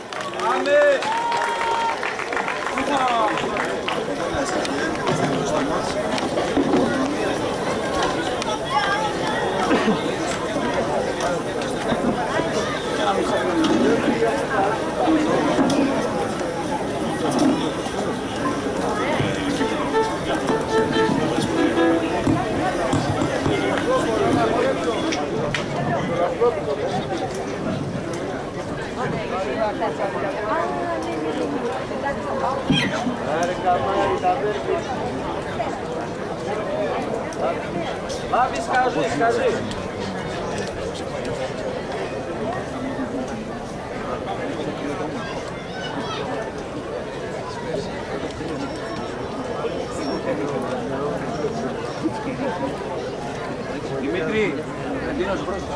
Λάβει, σκάζει, σκάζει. Δημήτρη, Δίνος πρόσεξε.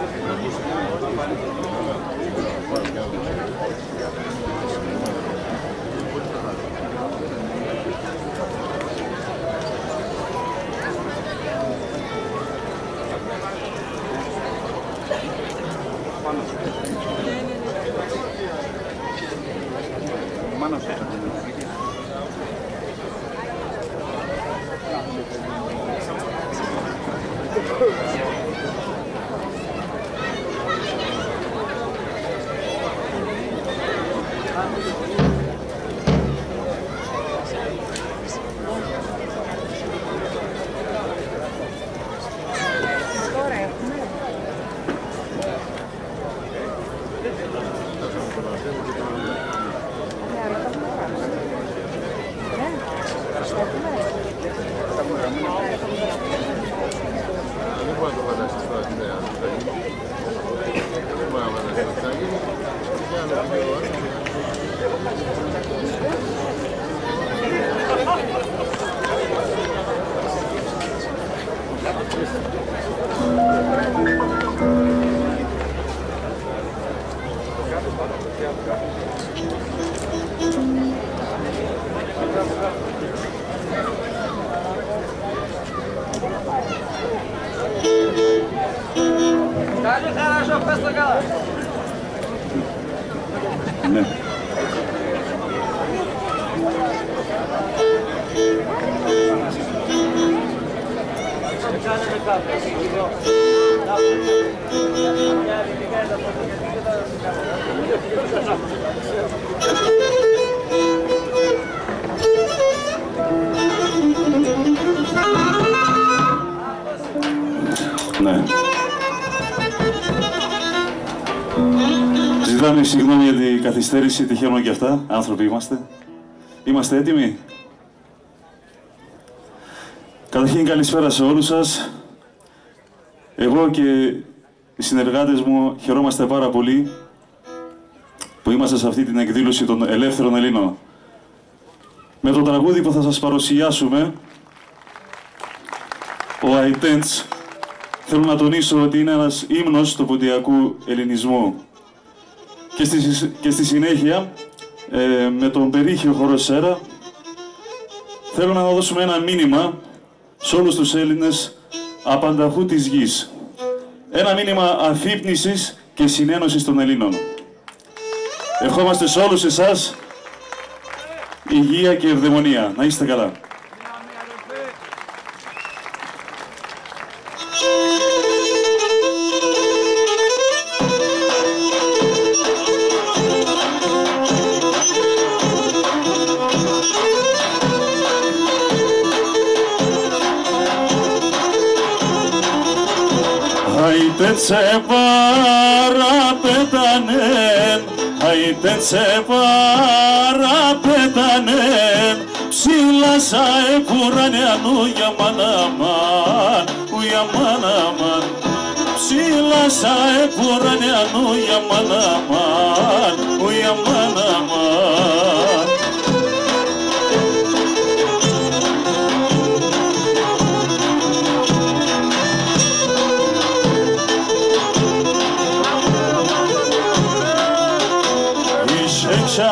Καλή χαρά σου, πες το καλά. Ναι. Ναι. Ζητάμε συγγνώμη για την καθυστέρηση, τυχαίνουμε και αυτά, άνθρωποι είμαστε. Είμαστε έτοιμοι. Καταρχήν καλησπέρα σε όλους σας. Εγώ και οι συνεργάτες μου χαιρόμαστε πάρα πολύ που είμαστε σε αυτή την εκδήλωση των Ελεύθερων Ελλήνων. Με το τραγούδι που θα σας παρουσιάσουμε, ο Αϊτέντς, θέλω να τονίσω ότι είναι ένας ύμνος του ποντιακού ελληνισμού. Και στη, και στη συνέχεια, ε, με τον περίχιο χορό Σέρα, θέλω να δώσουμε ένα μήνυμα σε όλους τους Έλληνες απανταχού της γης. Ένα μήνυμα αφύπνισης και συνένωσης των Ελλήνων. Ευχόμαστε σε όλους εσάς υγεία και ευδαιμονία. Να είστε καλά. Αϊτέτσε παραπέτανεν, αϊτέτσε παραπέτανεν, ψήλασα επουρανιανού για μαναμάν, ου για μαναμάν. Ψήλασα επουρανιανού για μαναμάν, ου για μαναμάν.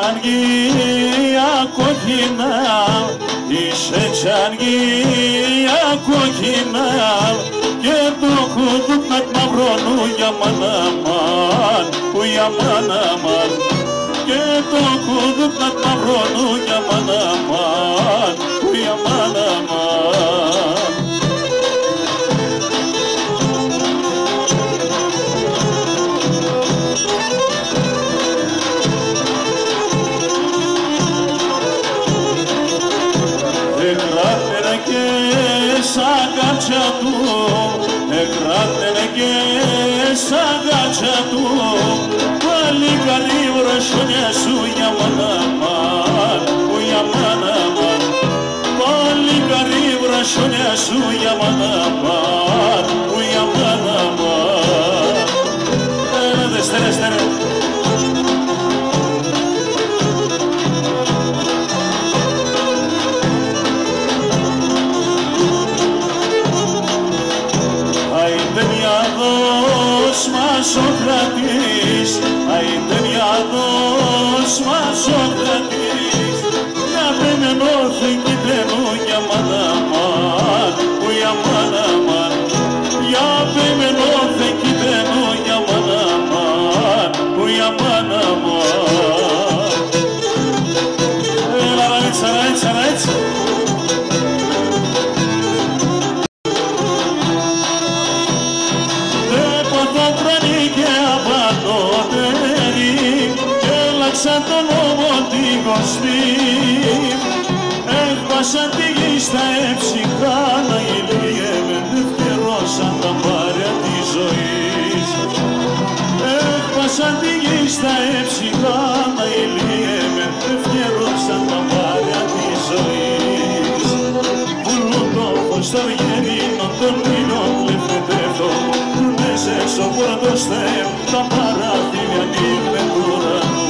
τσανγία κόκκινα, είσαι τσανγία κόκκινα και το κουδούπνακ μαυρώνου για μαναμάν, που για μαναμάν και το κουδούπνακ μαυρώνου για μαναμάν, που για μαναμάν. Σαν κάτσια του, εκράτενε και σαν κάτσια του, πάλι καλή βρασόνια σου για μαναμάν, που για μαναμάν, πάλι καλή βρασόνια σου για μαναμάν, που για μαναμάν. Έλατε, στέρε, στέρε. Σοκρατής, αϊντεμιάδος μα Σοκρατής, για πέμενο θεκητένου για μαναμάν, που για μαναμάν, για πέμενο θεκητένου για μαναμάν, που για μαναμάν. Έλα ρέτσα, ρέτσα, ρέτσα. Σαν τον νόμο την κοσμή, έχπασαν τη γη στα έψυχα, να ηλίευε ευκαιρώσαν τα πάρια της ζωής. Έχπασαν τη γη στα έψυχα, να ηλίευε ευκαιρώσαν τα πάρια της ζωής. Πουλούν το φως στα βγαίνινο των μήνων λεφτετεύτο, προύνες έξω πορτοστεύ, τα παράθυρια νύχτε του ουρανού.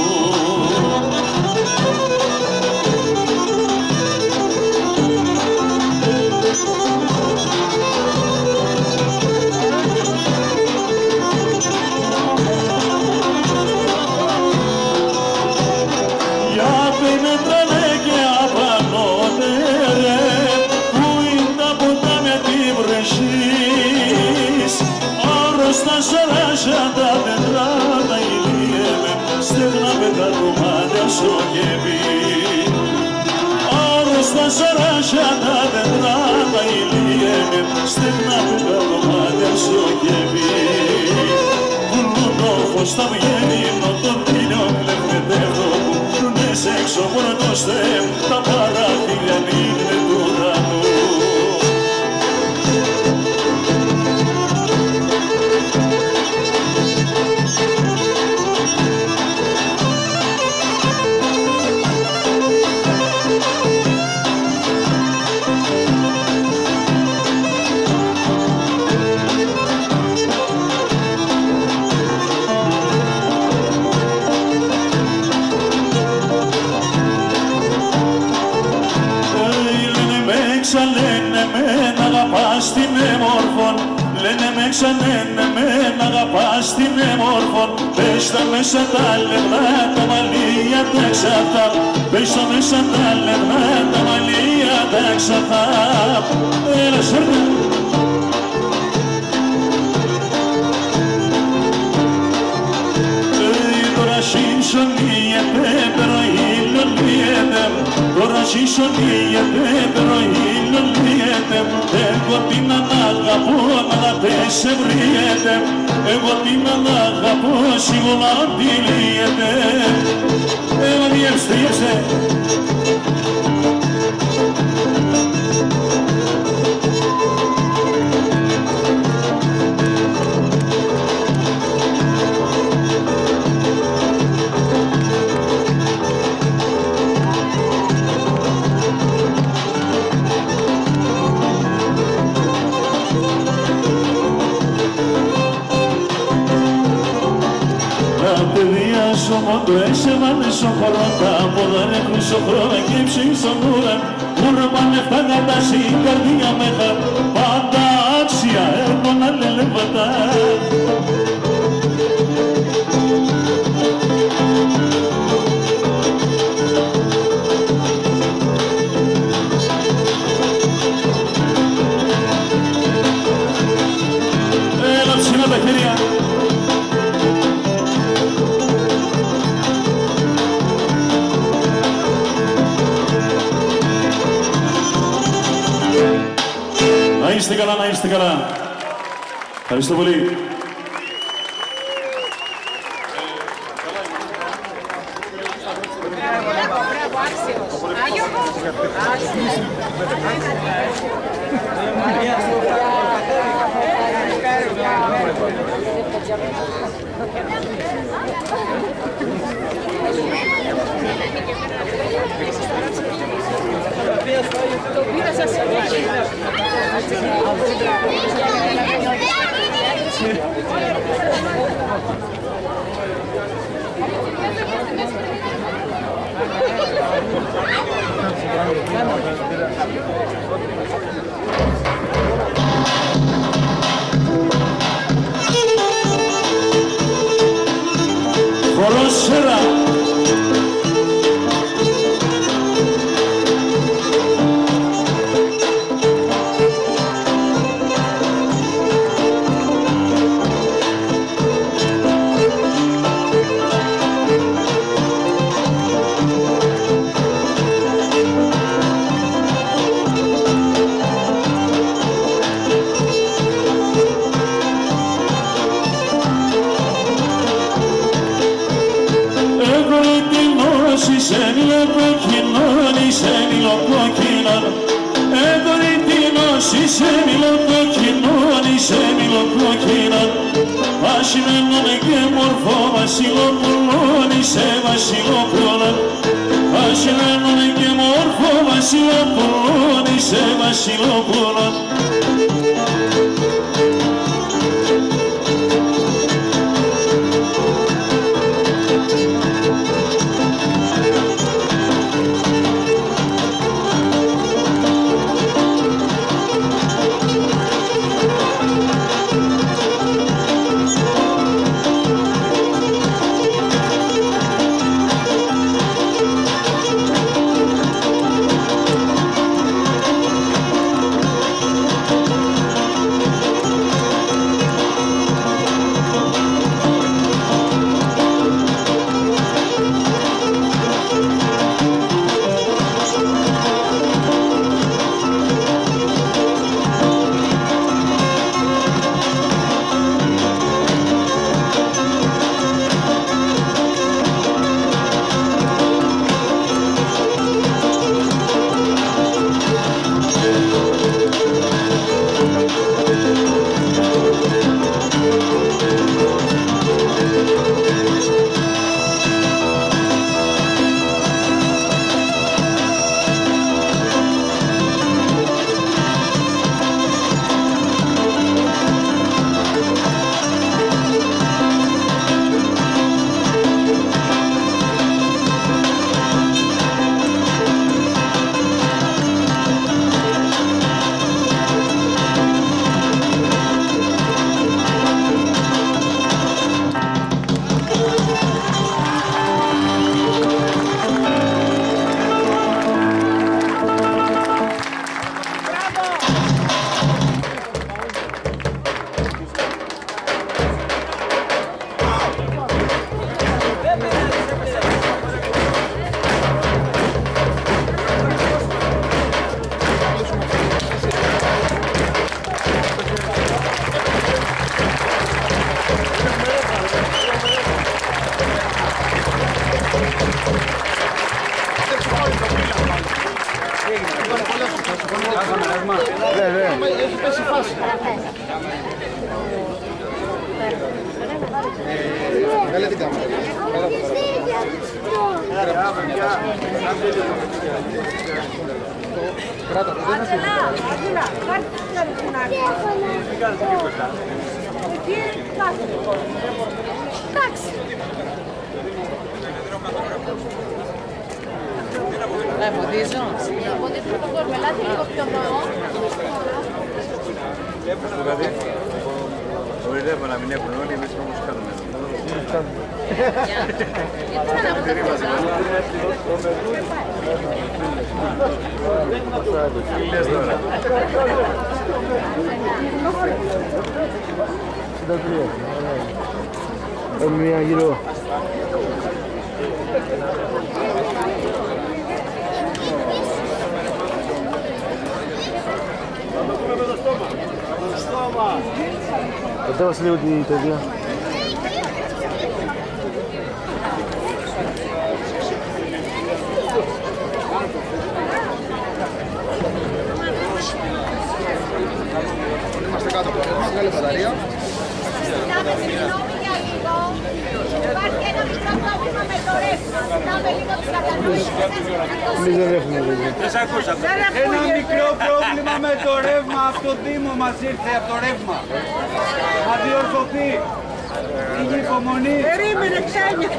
Στα σαράσια τα πετρά τα ηλίευε, στεγνά με τα κομμάτια στο κεβί. Άρρωστα σαράσια τα πετρά τα ηλίευε, στεγνά με τα κομμάτια στο κεβί. Πουλούν το φως τα βγαίνινο των πύλιων λευκετεύτο, που προύνες έξω πρωτοστεύ, τα παράθυρια νύχτε του ουρανού. Λένε με να αγαπάς την έμορφον, λένε με ξανένε με να αγαπάς την έμορφον. Πες τα μέσα τα λεπτά, τα μαλλία τα ξαφά, πες τα μέσα τα λεπτά, τα μαλλία τα ξαφά. Έλα σέρνα. Τώρα συσσονίγεται, pero ηλιολύεται, τώρα συσσονίγεται, pero ηλιολύεται. Εγώ την αναγαπώ, αλλά δεν σε βριέται, εγώ την αναγαπώ, σίγουρα την λύεται. Έλα διέψτε, διέψτε. Το έσεβανε στο χώρο, τα πόδανε χρυσό χρώμα και ψήφι στον ουραν. Ούρμανε φτάνατα στην καρδιά μέσα, πάντα άξια έρμονα λελεύματα. χέρια. Να είστε καλά, να είστε καλά. Ευχαριστώ πολύ. Χορόσερα. Έχει πέσει φάση. Βγάλε την κάμερα. Κράτα, δεν θα φύγει. Εντάξει. Να εμποδίζω. Εμποδίζω τον κορμελάτι λίγο πιο εδώ. Δηλαδή, ορειδεύω να μην έχουν όλοι, εμείς όμως κάνουμε. Τι λες τώρα. εξήντα τρία. Έχουμε μία γύρω. Κατέβασε λίγο την παιδιά. Είμαστε κάτω από το ρεύμα, βγάλε μπαταρία. Συζητάμε, συγγνώμη για λίγο. Υπάρχει ένα μικρό πρόβλημα με το ρεύμα. Συζητάμε λίγο τους κατανόητες. Εμείς δεν έχουμε ρεύμα. Ένα μικρό πρόβλημα με το ρεύμα. Από το Δήμο μας ήρθε από το ρεύμα. Θα διορθωθεί. Λίγη υπομονή. Περίμενε, Ξένια.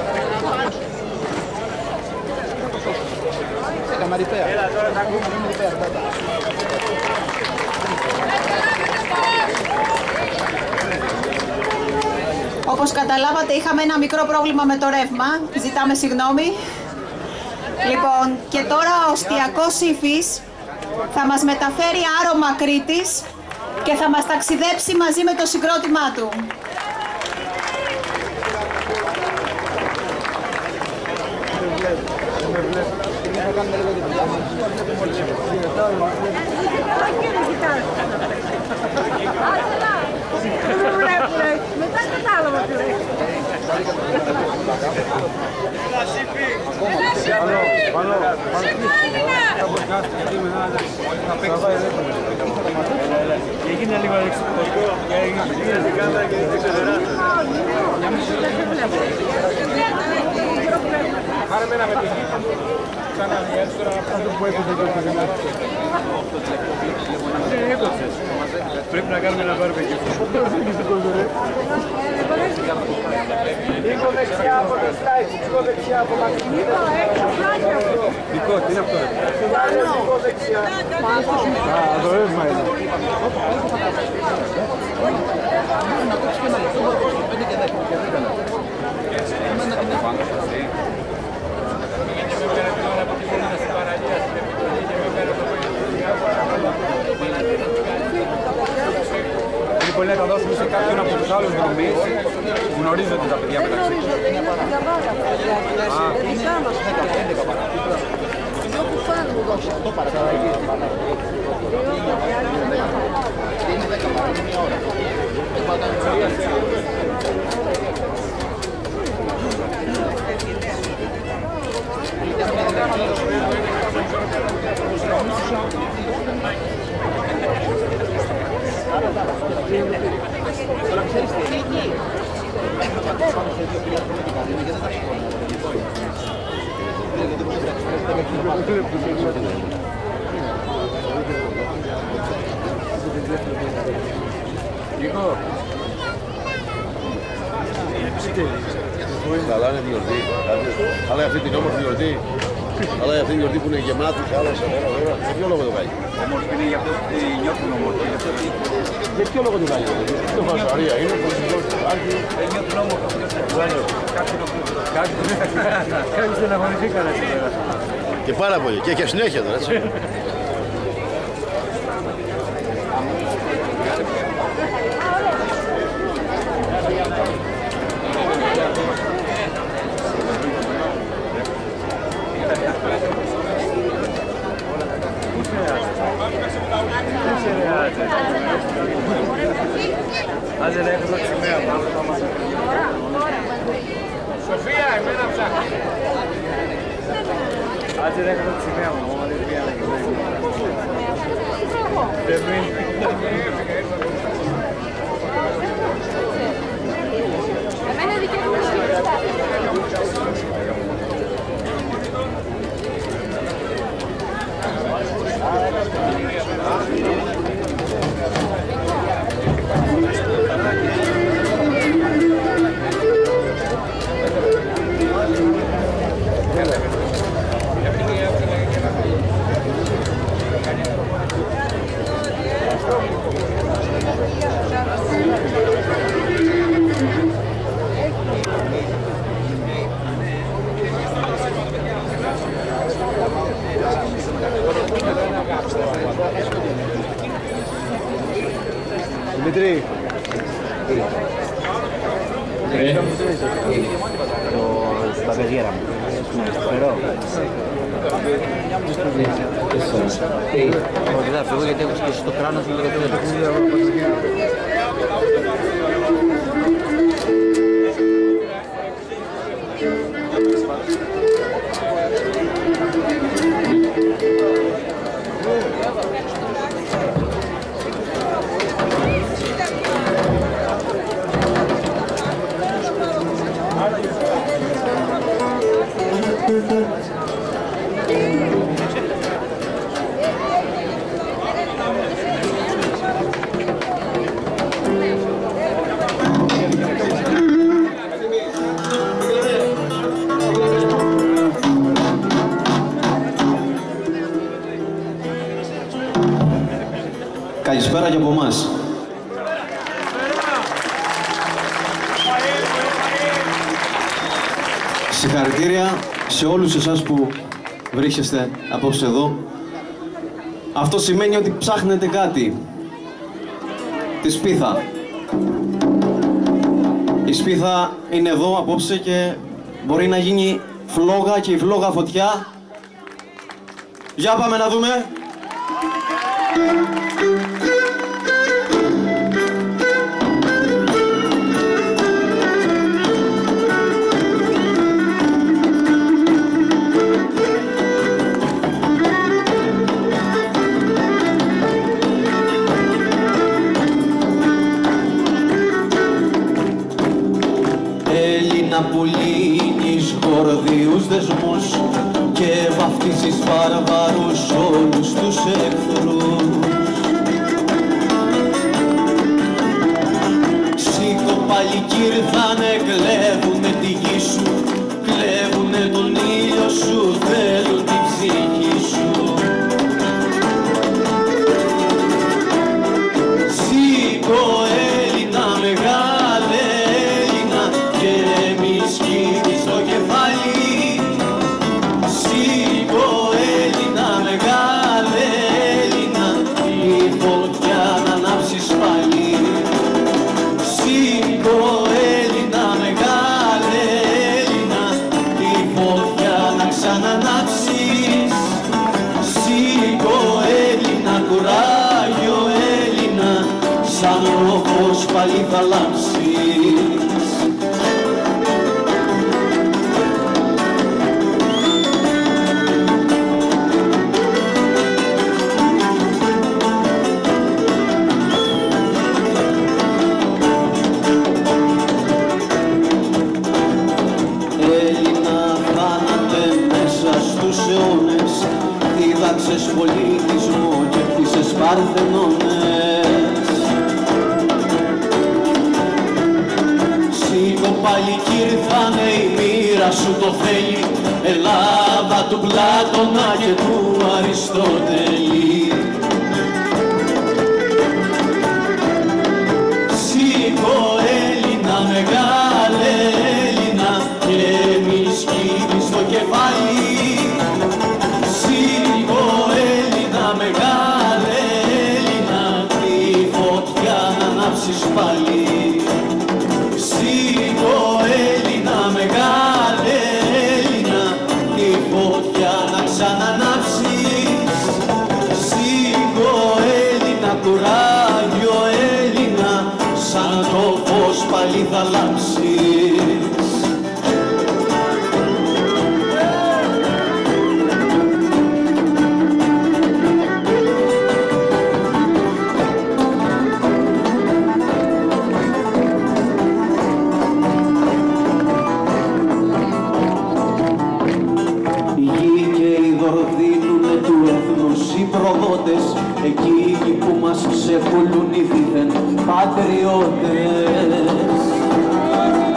Έλα, τώρα θα ακούμε. Όπως καταλάβατε, είχαμε ένα μικρό πρόβλημα με το ρεύμα. Ζητάμε συγγνώμη. Λοιπόν, και τώρα ο Οστιακός Ήφης θα μας μεταφέρει άρωμα Κρήτης και θα μας ταξιδέψει μαζί με το συγκρότημά του. Μετά κατάλαβα τι λέει. Έγινε λίγο εξυπηρετικό, έγινε στην κάμερα και δεν ξεδεράσαι. Πάρε μένα με την γύφα του, ξαναδιάζει τώρα αυτό που έπαιζε και το γεννάθηκε. Δεν έκοψες. Πρέπει να κάνουμε ένα μπαρμπεκιού. Λίγο δεξιά από το slice, λίγο δεξιά από μακρινή. Δικό, τι είναι αυτό? Λίγο δεξιά. Α, το ρεύμα είναι. Να κόψεις και ένα λεπτό, πέντε και δέκα. Εμένα την έφαγα. Λοιπόν, να τα δώσουμε σε κάποιον από τους άλλους δρομείς που γνωρίζονται τα παιδιά μεταξύ τους. Καλά είναι γιορτή. Αλλά αυτή την όμορφη γιορτή. Αλλά αυτή η γιορτή που είναι γεμάτη θάλασσα. Για ποιο λόγο το κάνει? Όμορφη είναι για αυτό που νιώθουν όμορφη. Για ποιο λόγο το κάνει? Το φασαρία είναι που υπάρχει. Δεν νιώθουν όμορφη. Κάποιοι στεναχωρηθήκανε σήμερα. Και πάρα πολύ. Και έχει συνέχεια τώρα, έτσι. Άντε να έχουμε τη σημαία πάνω. Σοφία, εμένα ψάχνει. Άντε να έχουμε τη σημαία μου. Δεν μείνει. Εμένα δικαιούμαι να Thank you. Το μπαγκαζιέρα μου. Φερό. Όχι, θα φύγω γιατί έχω σκίσει το κράνος μου και το Καλησπέρα και από εμάς. Συγχαρητήρια σε όλους εσάς που βρίσκεστε απόψε εδώ. Αυτό σημαίνει ότι ψάχνετε κάτι. Τη σπίθα. Η σπίθα είναι εδώ απόψε και μπορεί να γίνει φλόγα και η φλόγα φωτιά. Για πάμε να δούμε. Που λύνεις γορδίους δεσμούς και βαφτίζεις βαρβαρούς όλους τους εχθρούς. Σήκω παλικύρι θα'ναι, κλέβουνε τη γη σου, κλέβουνε τον ήλιο σου, θέλουν την ψυχή σου. Σήκω Έλληνα μεγάλε Έλληνα και μη σκύβεις το κεφάλι. Σήκω Έλληνα μεγάλε Έλληνα, η φωτιά να ανάψεις πάλι. Σήκω Έλληνα μεγάλε Έλληνα, η φωτιά να ξανανάψεις. Σήκω Έλληνα κουράγιο Έλληνα, σαν ρόχος πάλι θα λάμψεις. Δίδαξες πολιτισμό και χτίσες παρθενώνες. Σήκω παλικύρι θα'ναι, η μοίρα σου το θέλει, Ελλάδα του Πλάτωνα και του Αριστοτέλη. Σήκω Έλληνα μεγάλε Έλληνα και μη σκύβεις το κεφάλι. Σήκω Έλληνα μεγάλε Έλληνα, τη φωτιά να ανάψεις πάλι. Σήκω Έλληνα μεγάλε Έλληνα, τη φωτιά να ξανανάψεις. Σήκω Έλληνα κουράγιο Έλληνα, σαν το φως πάλι θα λάμψεις. Οι προδότες, εκείνοι που μας ξεπουλούν οι δίθεν πατριώτες.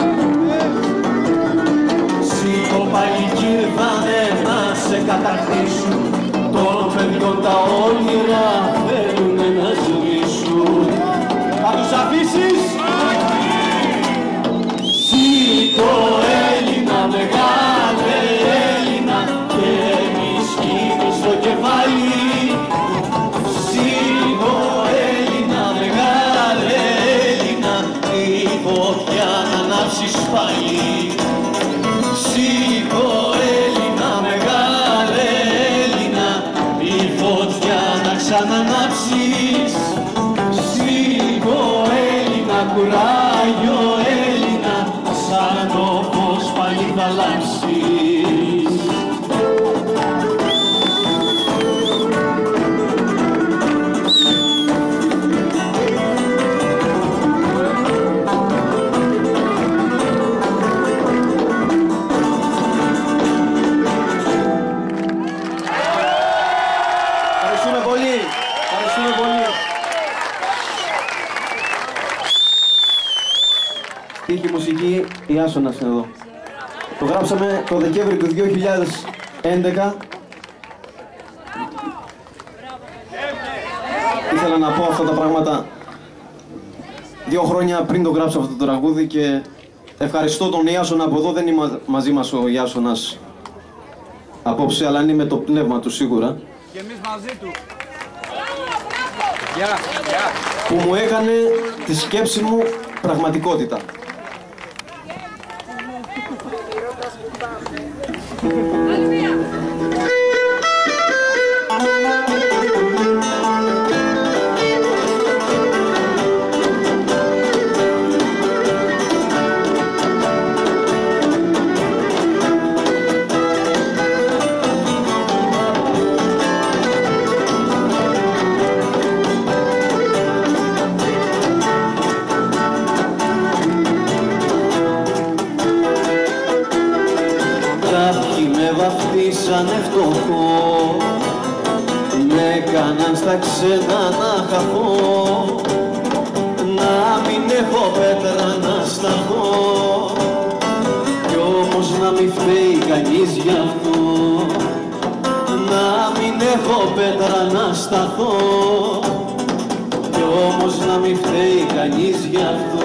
φωτιά να ανάψεις πάλι. Σήκω Έλληνα, μεγάλε Έλληνα, η φωτιά να ξανανάψεις. Σήκω Έλληνα, κουράγιο Έλληνα, σαν το φως πάλι θα αλλάξεις. Στίχη μουσική Ιάσονας είναι εδώ. Το γράψαμε το Δεκέμβρη του δύο χιλιάδες έντεκα. Ήθελα να πω αυτά τα πράγματα δύο χρόνια πριν το γράψω αυτό το τραγούδι και ευχαριστώ τον Ιάσονα από εδώ. Δεν είναι μαζί μας ο Ιάσονας απόψε, αλλά είναι με το πνεύμα του σίγουρα. Και εμείς μαζί του. Που μου έκανε τη σκέψη μου πραγματικότητα. Βαφτίσανε φτωχό, με έκαναν στα ξένα να χαθώ, να μην έχω πέτρα να σταθώ, κι όμως να μην φταίει κανείς γι' αυτό, να μην έχω πέτρα να σταθώ, κι όμως να μην φταίει κανείς γι' αυτό.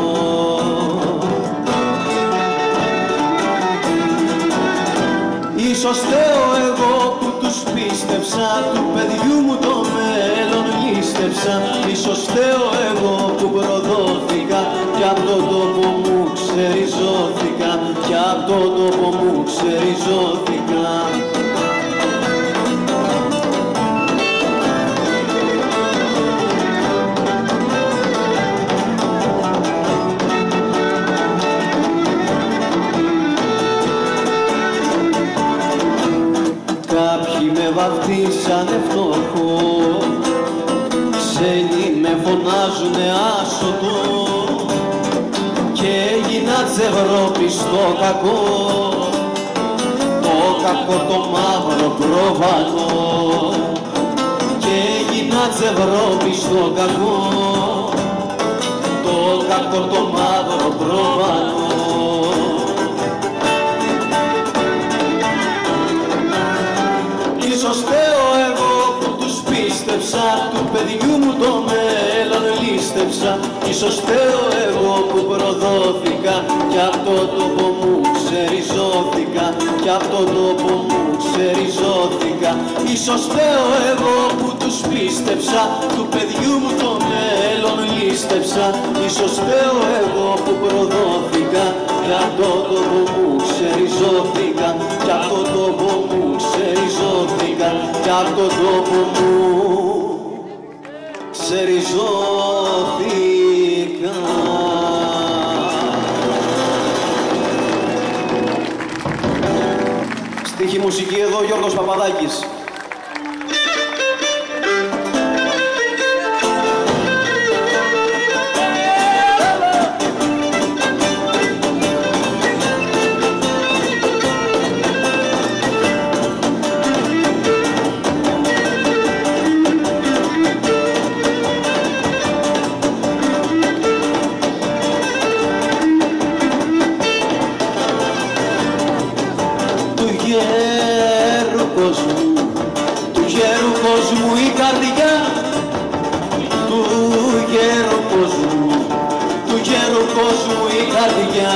Ίσως φταίω εγώ που τους πίστεψα, του παιδιού μου το μέλλον λίστεψα. Ίσως φταίω εγώ που προδόθηκα κι απ' τον τόπο μου ξεριζώθηκα, κι απ' τον τόπο μου ξεριζώθηκα. Βαφτίσανε φτωχό, ξένοι με φωνάζουνε άσωτο και έγινα της Ευρώπης το κακό, το κακό το μαύρο πρόβατο, και έγινα της Ευρώπης το κακό, το κακό το μαύρο πρόβατο. Ίσως φταίω εγώ που τους πίστεψα, του παιδιού μου το μέλλον λίστεψα. Ίσως φταίω εγώ που προδόθηκα κι απ' τον τόπο μου ξεριζώθηκα, κι απ' τον τόπο μου ξεριζώθηκα. Ίσως φταίω εγώ που τους πίστεψα, του παιδιού μου το μέλλον λίστεψα. Ίσως φταίω εγώ που προδόθηκα κι απ' τον τόπο μου ξεριζώθηκα, κι απ' τον τόπο μου ξεριζώθηκα, κι απ' τον τόπο μου ξεριζώθηκα. Στίχη μουσική εδώ Γιώργος Παπαδάκης. Του γέρου κόσμου η καρδιά, του γέρου κόσμου, του γέρου κόσμου η καρδιά.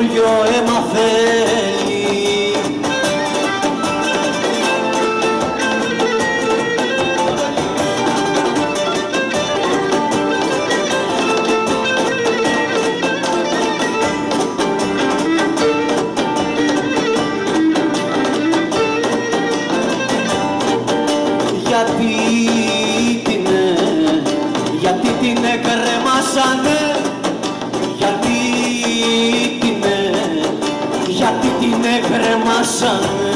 καινούριο αίμα θέλει. Γιατί την, γιατί την εκρεμάσανε, γιατί την, γιατί την εκρεμάσανε.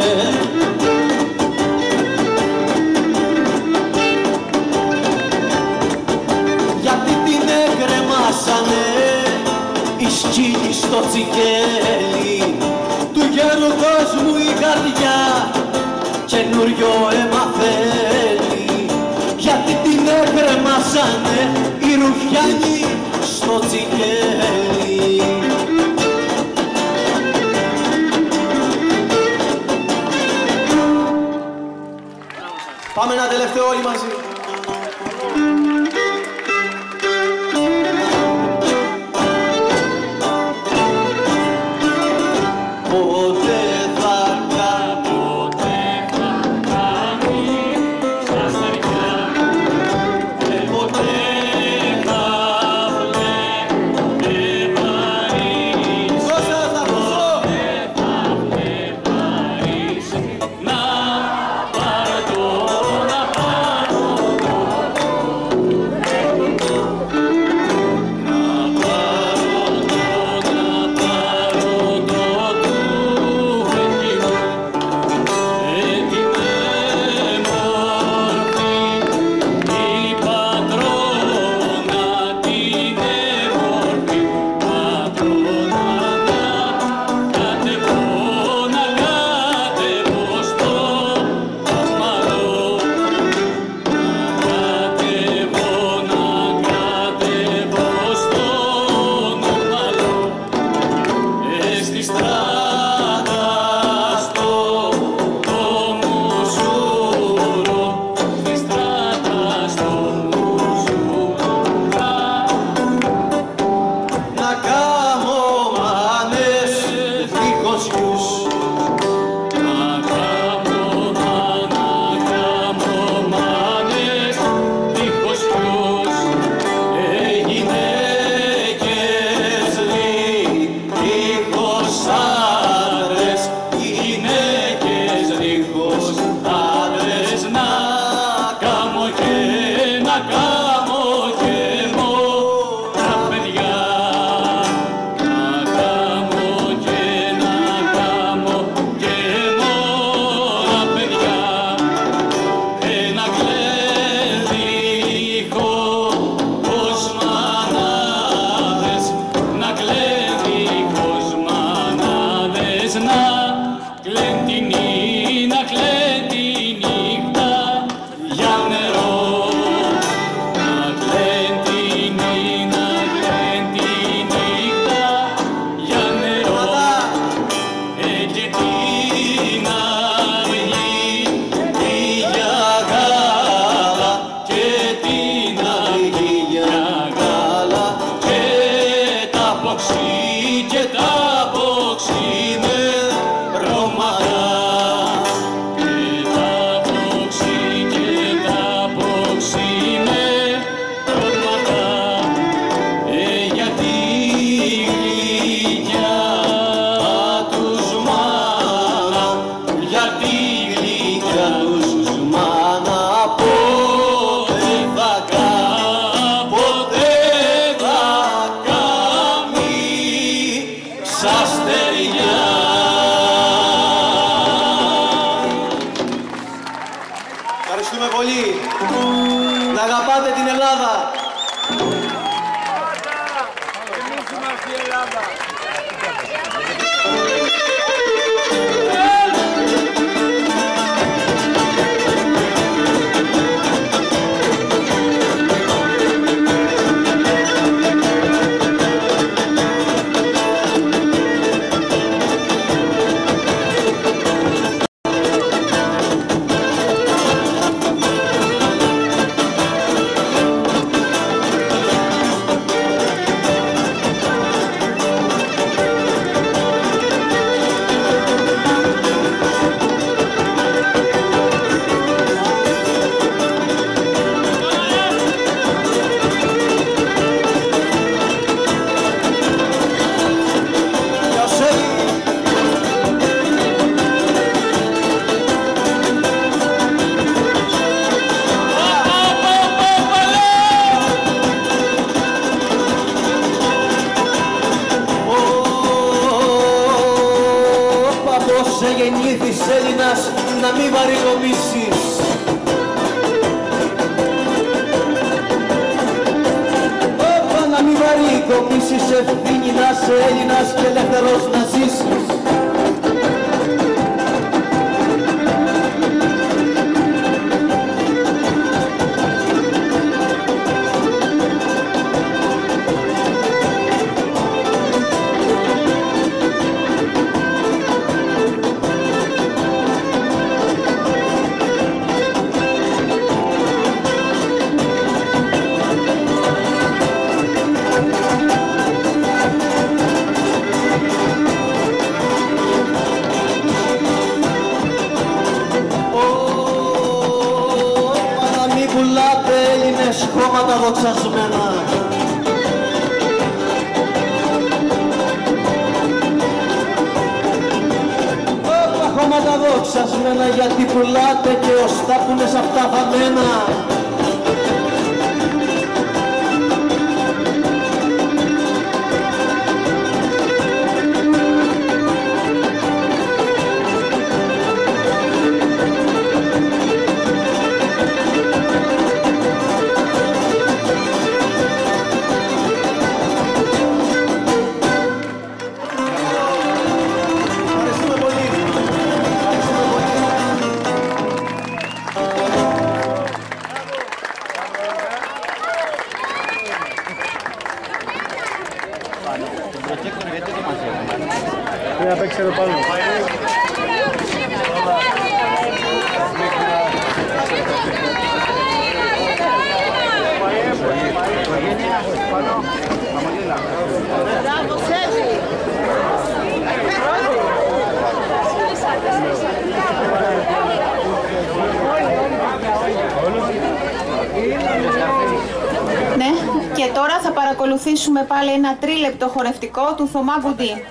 Γιατί την εκρεμάσανε οι σκύλοι στο τσικέλι του γέρου κόσμου η καρδιά καινούριο αίμα θέλει. Γιατί την έκρεμασανε οι ρουφιάνοι στο τσικέλι. Πάμε ένα τελευταίο όλοι μαζί. Ευχαριστούμε πολύ. Να αγαπάτε την Ελλάδα. Εμείς είμαστε η Ελλάδα. γεννήθης Έλληνας να μην βαρυγομήσεις. Όπα να μην βαρυγομήσεις, ευθύνη να είσαι Έλληνας και ελεύθερος να ζήσεις. Χώματα δοξασμένα. Όπα χώματα δοξασμένα, γιατί πουλάτε και οστά που είναι σ' αυτά βαμμένα. Τι να παίξει εδώ πάνω. Ναι, και τώρα θα παρακολουθήσουμε πάλι ένα τρίλεπτο χορευτικό του Θωμά Γκουντή.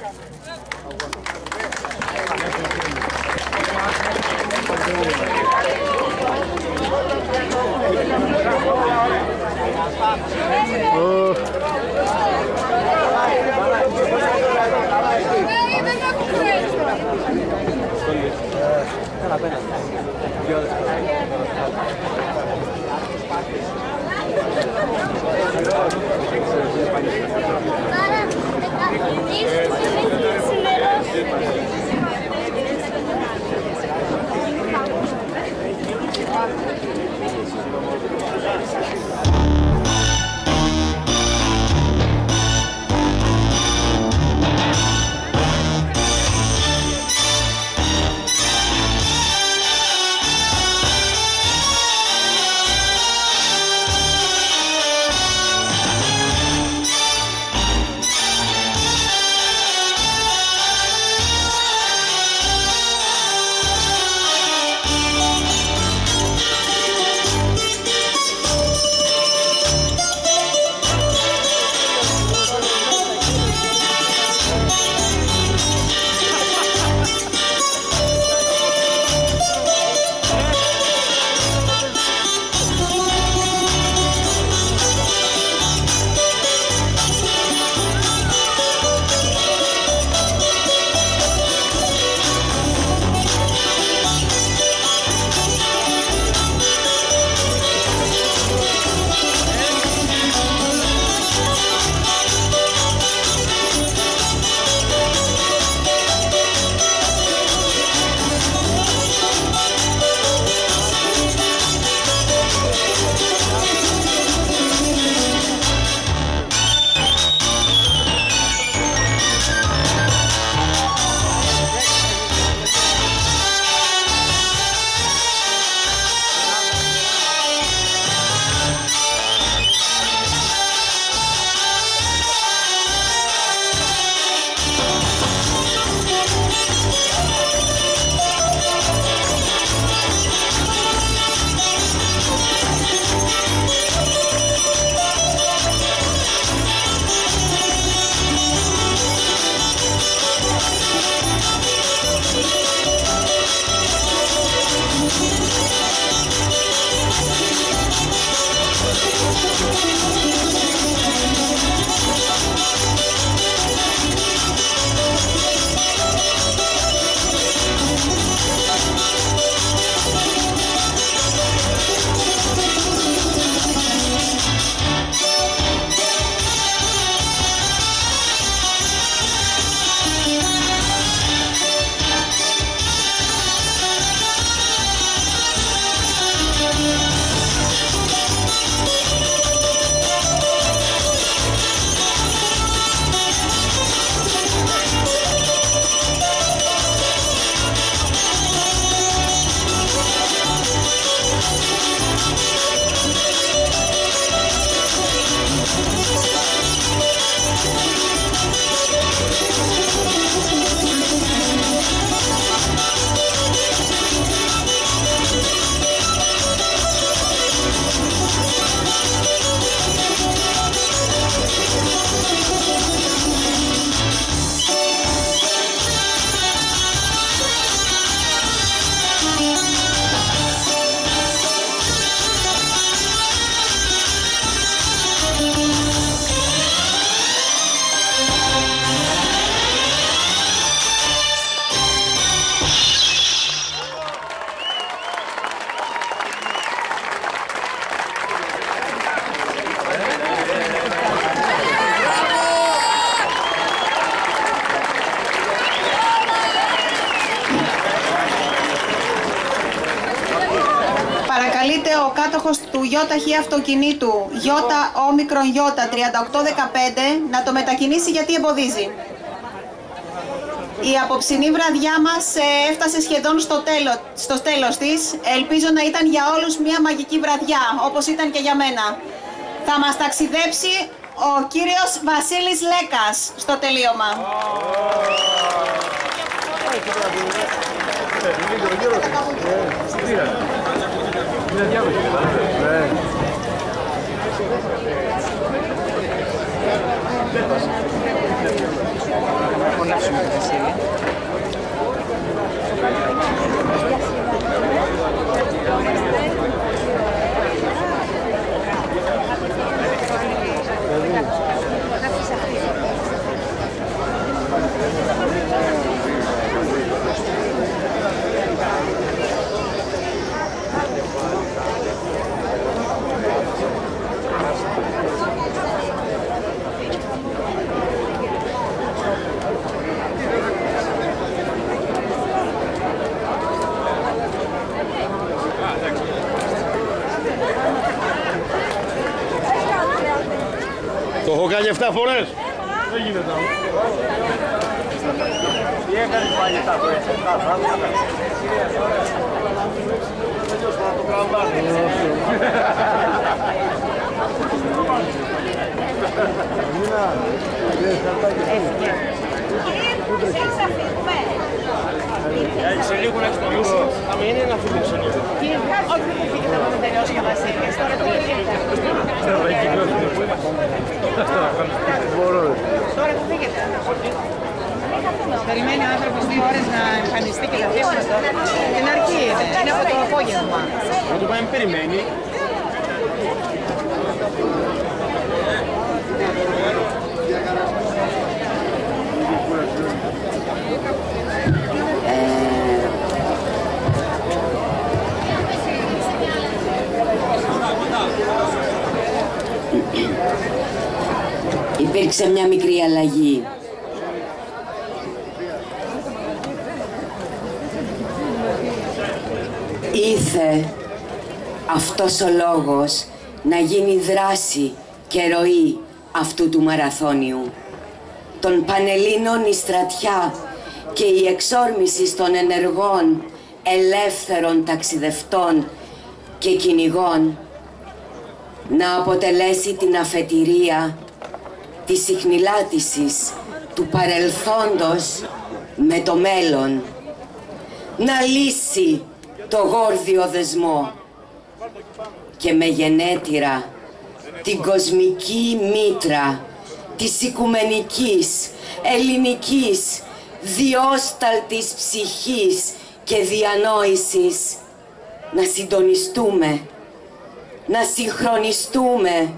Καλείται ο κάτοχος του ΙΧ αυτοκινήτου Ι όμικρον Ι τριάντα οκτώ δεκαπέντε να το μετακινήσει γιατί εμποδίζει. Η απόψινή βραδιά μας έφτασε σχεδόν στο τέλος, στο τέλος της. Ελπίζω να ήταν για όλους μια μαγική βραδιά, όπως ήταν και για μένα. Θα μας ταξιδέψει ο κύριος Βασίλης Λέκας στο τελείωμα. Το έχω κάνει εφτά φορές. Δεν γίνεται άλλο. Τι έκανες πάλι εφτά φορές, εφτά φορές. Θα το τραβάνε. Σε λίγο να εξτολίσω. Θα μην είναι να φύγει σε λίγο. Όχι, δεν φύγετε να το τελειώσει ο Βασίλης. Τώρα το φύγετε. Τώρα που φύγετε. Περιμένει ο άνθρωπος δύο ώρες να εμφανιστεί και να φύγουμε τώρα. Την αρχή είναι, είναι από το απόγευμα. Να το πάει περιμένει. Υπήρξε μια μικρή αλλαγή. Ήθε αυτός ο λόγος να γίνει δράση και ροή αυτού του μαραθώνιου. Των Πανελλήνων η στρατιά και η εξόρμηση των ενεργών ελεύθερων ταξιδευτών και κυνηγών να αποτελέσει την αφετηρία της συχνηλάτησης του παρελθόντος με το μέλλον, να λύσει το γόρδιο δεσμό και με γενέτειρα την κοσμική μήτρα της οικουμενικής, ελληνικής, διόσταλτης ψυχής και διανόησης να συντονιστούμε, να συγχρονιστούμε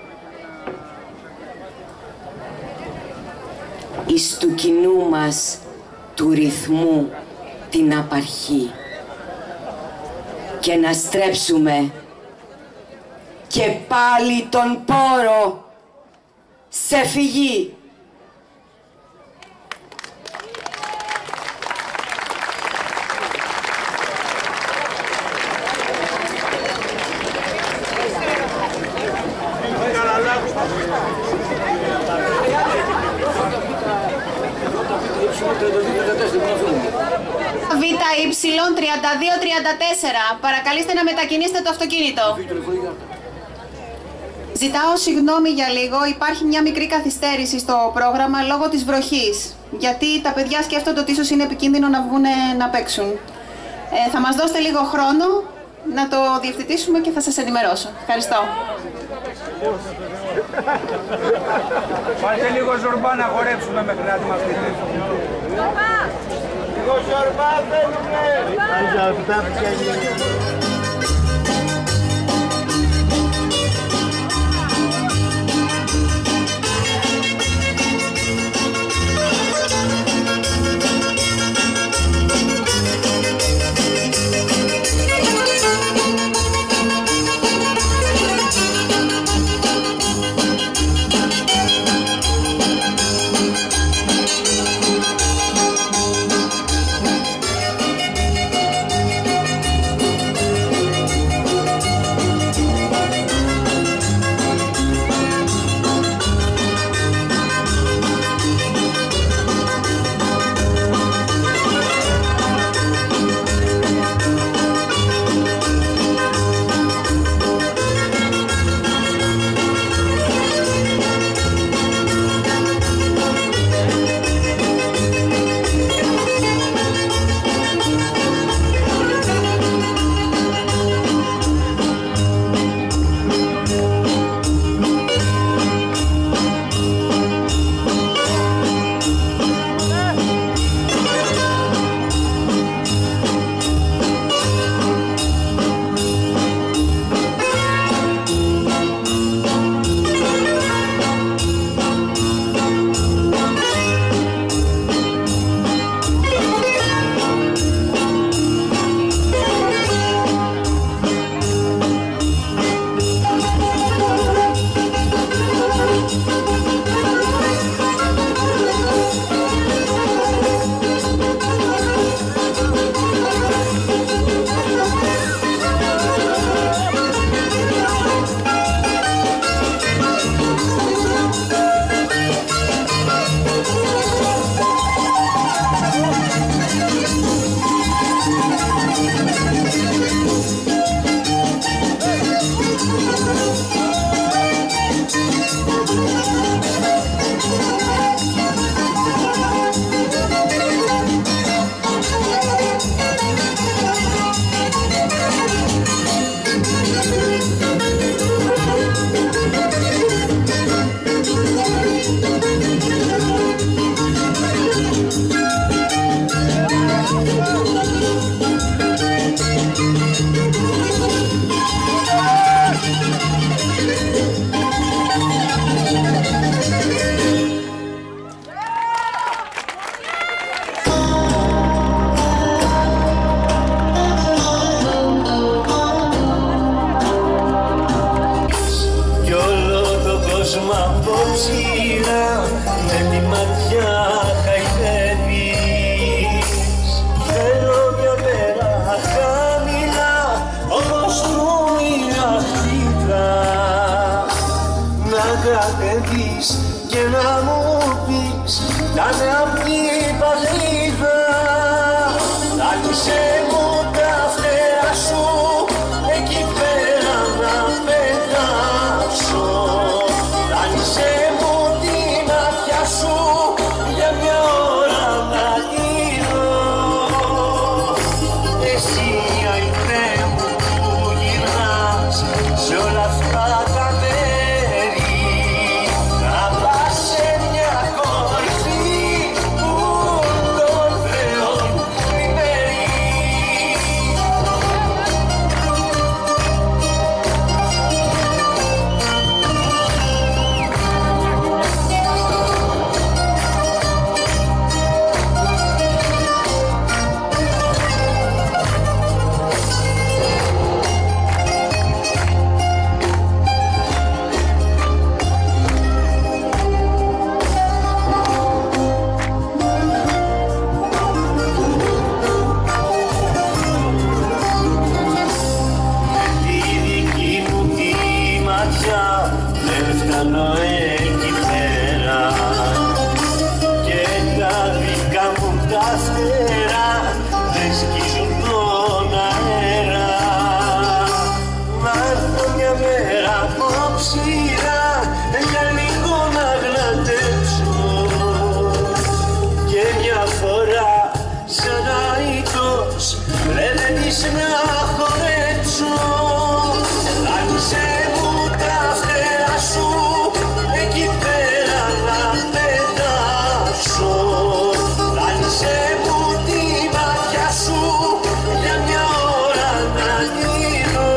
εις του κοινού μας του ρυθμού την απαρχή και να στρέψουμε και πάλι τον πόρο σε φυγή. ΒY τριάντα δύο τριάντα τέσσερα. Παρακαλείστε να μετακινήσετε το αυτοκίνητο. Ζητάω συγγνώμη για λίγο, υπάρχει μια μικρή καθυστέρηση στο πρόγραμμα λόγω της βροχής. Γιατί τα παιδιά σκέφτονται ότι ίσως είναι επικίνδυνο να βγουν να παίξουν. Ε, θα μας δώσετε λίγο χρόνο να το διευθετήσουμε και θα σας ενημερώσω. Ευχαριστώ. Πάρτε λίγο ζορμπά να χορέψουμε μέχρι να ετοιμαστείτε. Λίγο ζορμπά θέλουμε! Κάνε απ' την παγίδα, άνοιξε μου τα φτερά σου, εκεί πέρα να πετάξω. Άνοιξε μου την ματιά σου, για μια ώρα να τη δω. Εσύ αϊτέ μου που γυρνάς σε όλα αυτά τα μέρη, να πας σε μια κορυφή που τον Θεόν λυπέρει. Δεν φτάνω εκεί πέρα και τα δικά μου τα φτερά δεν σκίζουν τον αέρα. Να έρθω μια μέρα απόψια για λίγο να γλαντέψω και μια φορά σαν αητός λένε της να χορέψω. Άνοιξε μου τα φτερά σου, εκεί πέρα να πετάσω. Άνοιξε μου τη ματιά σου, για μια ώρα να τη δω.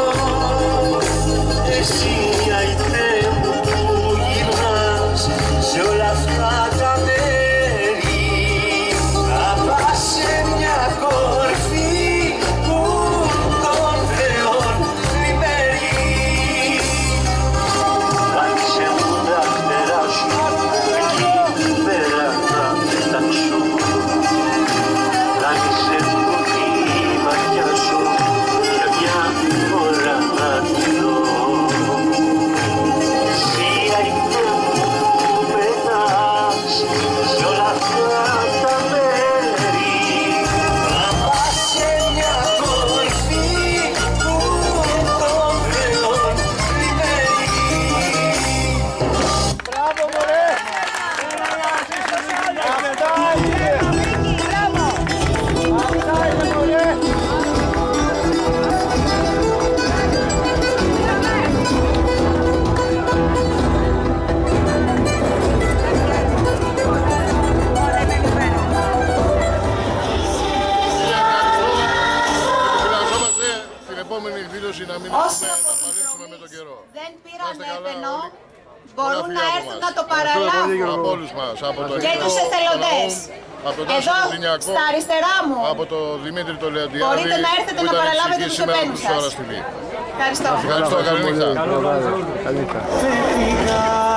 Εσύ αϊτέ μου που γυρνάς σε όλα αυτά τα μέρη, να πας σε μια κορυφή που τον Θεόν λυπέρει. Άνοιξε μου τα φτερά σου, εκεί πέρα να πετάξω. Άνοιξε μου τη ματιά σου, για μια ώρα να τη δω. Εσύ αϊτέ μου που πετάς σε όλα αυτά τα μέρη, να πας σε μια κορυφή που τον Θεόν λυπέρει. Μπράβο μωρέ! Αυτά είναι! Αυτά είναι μωρέ! Χρειαζόμαστε την επόμενη εκδήλωση να μην Όσοι έχουμε από να τους παλέψουμε με τον καιρό. δεν πήραν Είστε καλά έπαινο, όλοι. μπορούν Πολλά να φιλιά από έρθουν μας. να το παραλάβουν. Από όλους μας. Από το Και Εθνικό τους εθελοντές. Φωναούμ, από τον Τάσο Εδώ, Λινιακό, στα αριστερά μου. από τον Δημήτρη το Λεοντιάδη, Μπορείτε να έρθετε που να ήταν παραλάβετε εξηγής τους σήμερα επένους από σας. Σώρας τι βι. Ευχαριστώ. Ευχαριστώ, καλή νύχτα. Καλή νύχτα. Φεύγα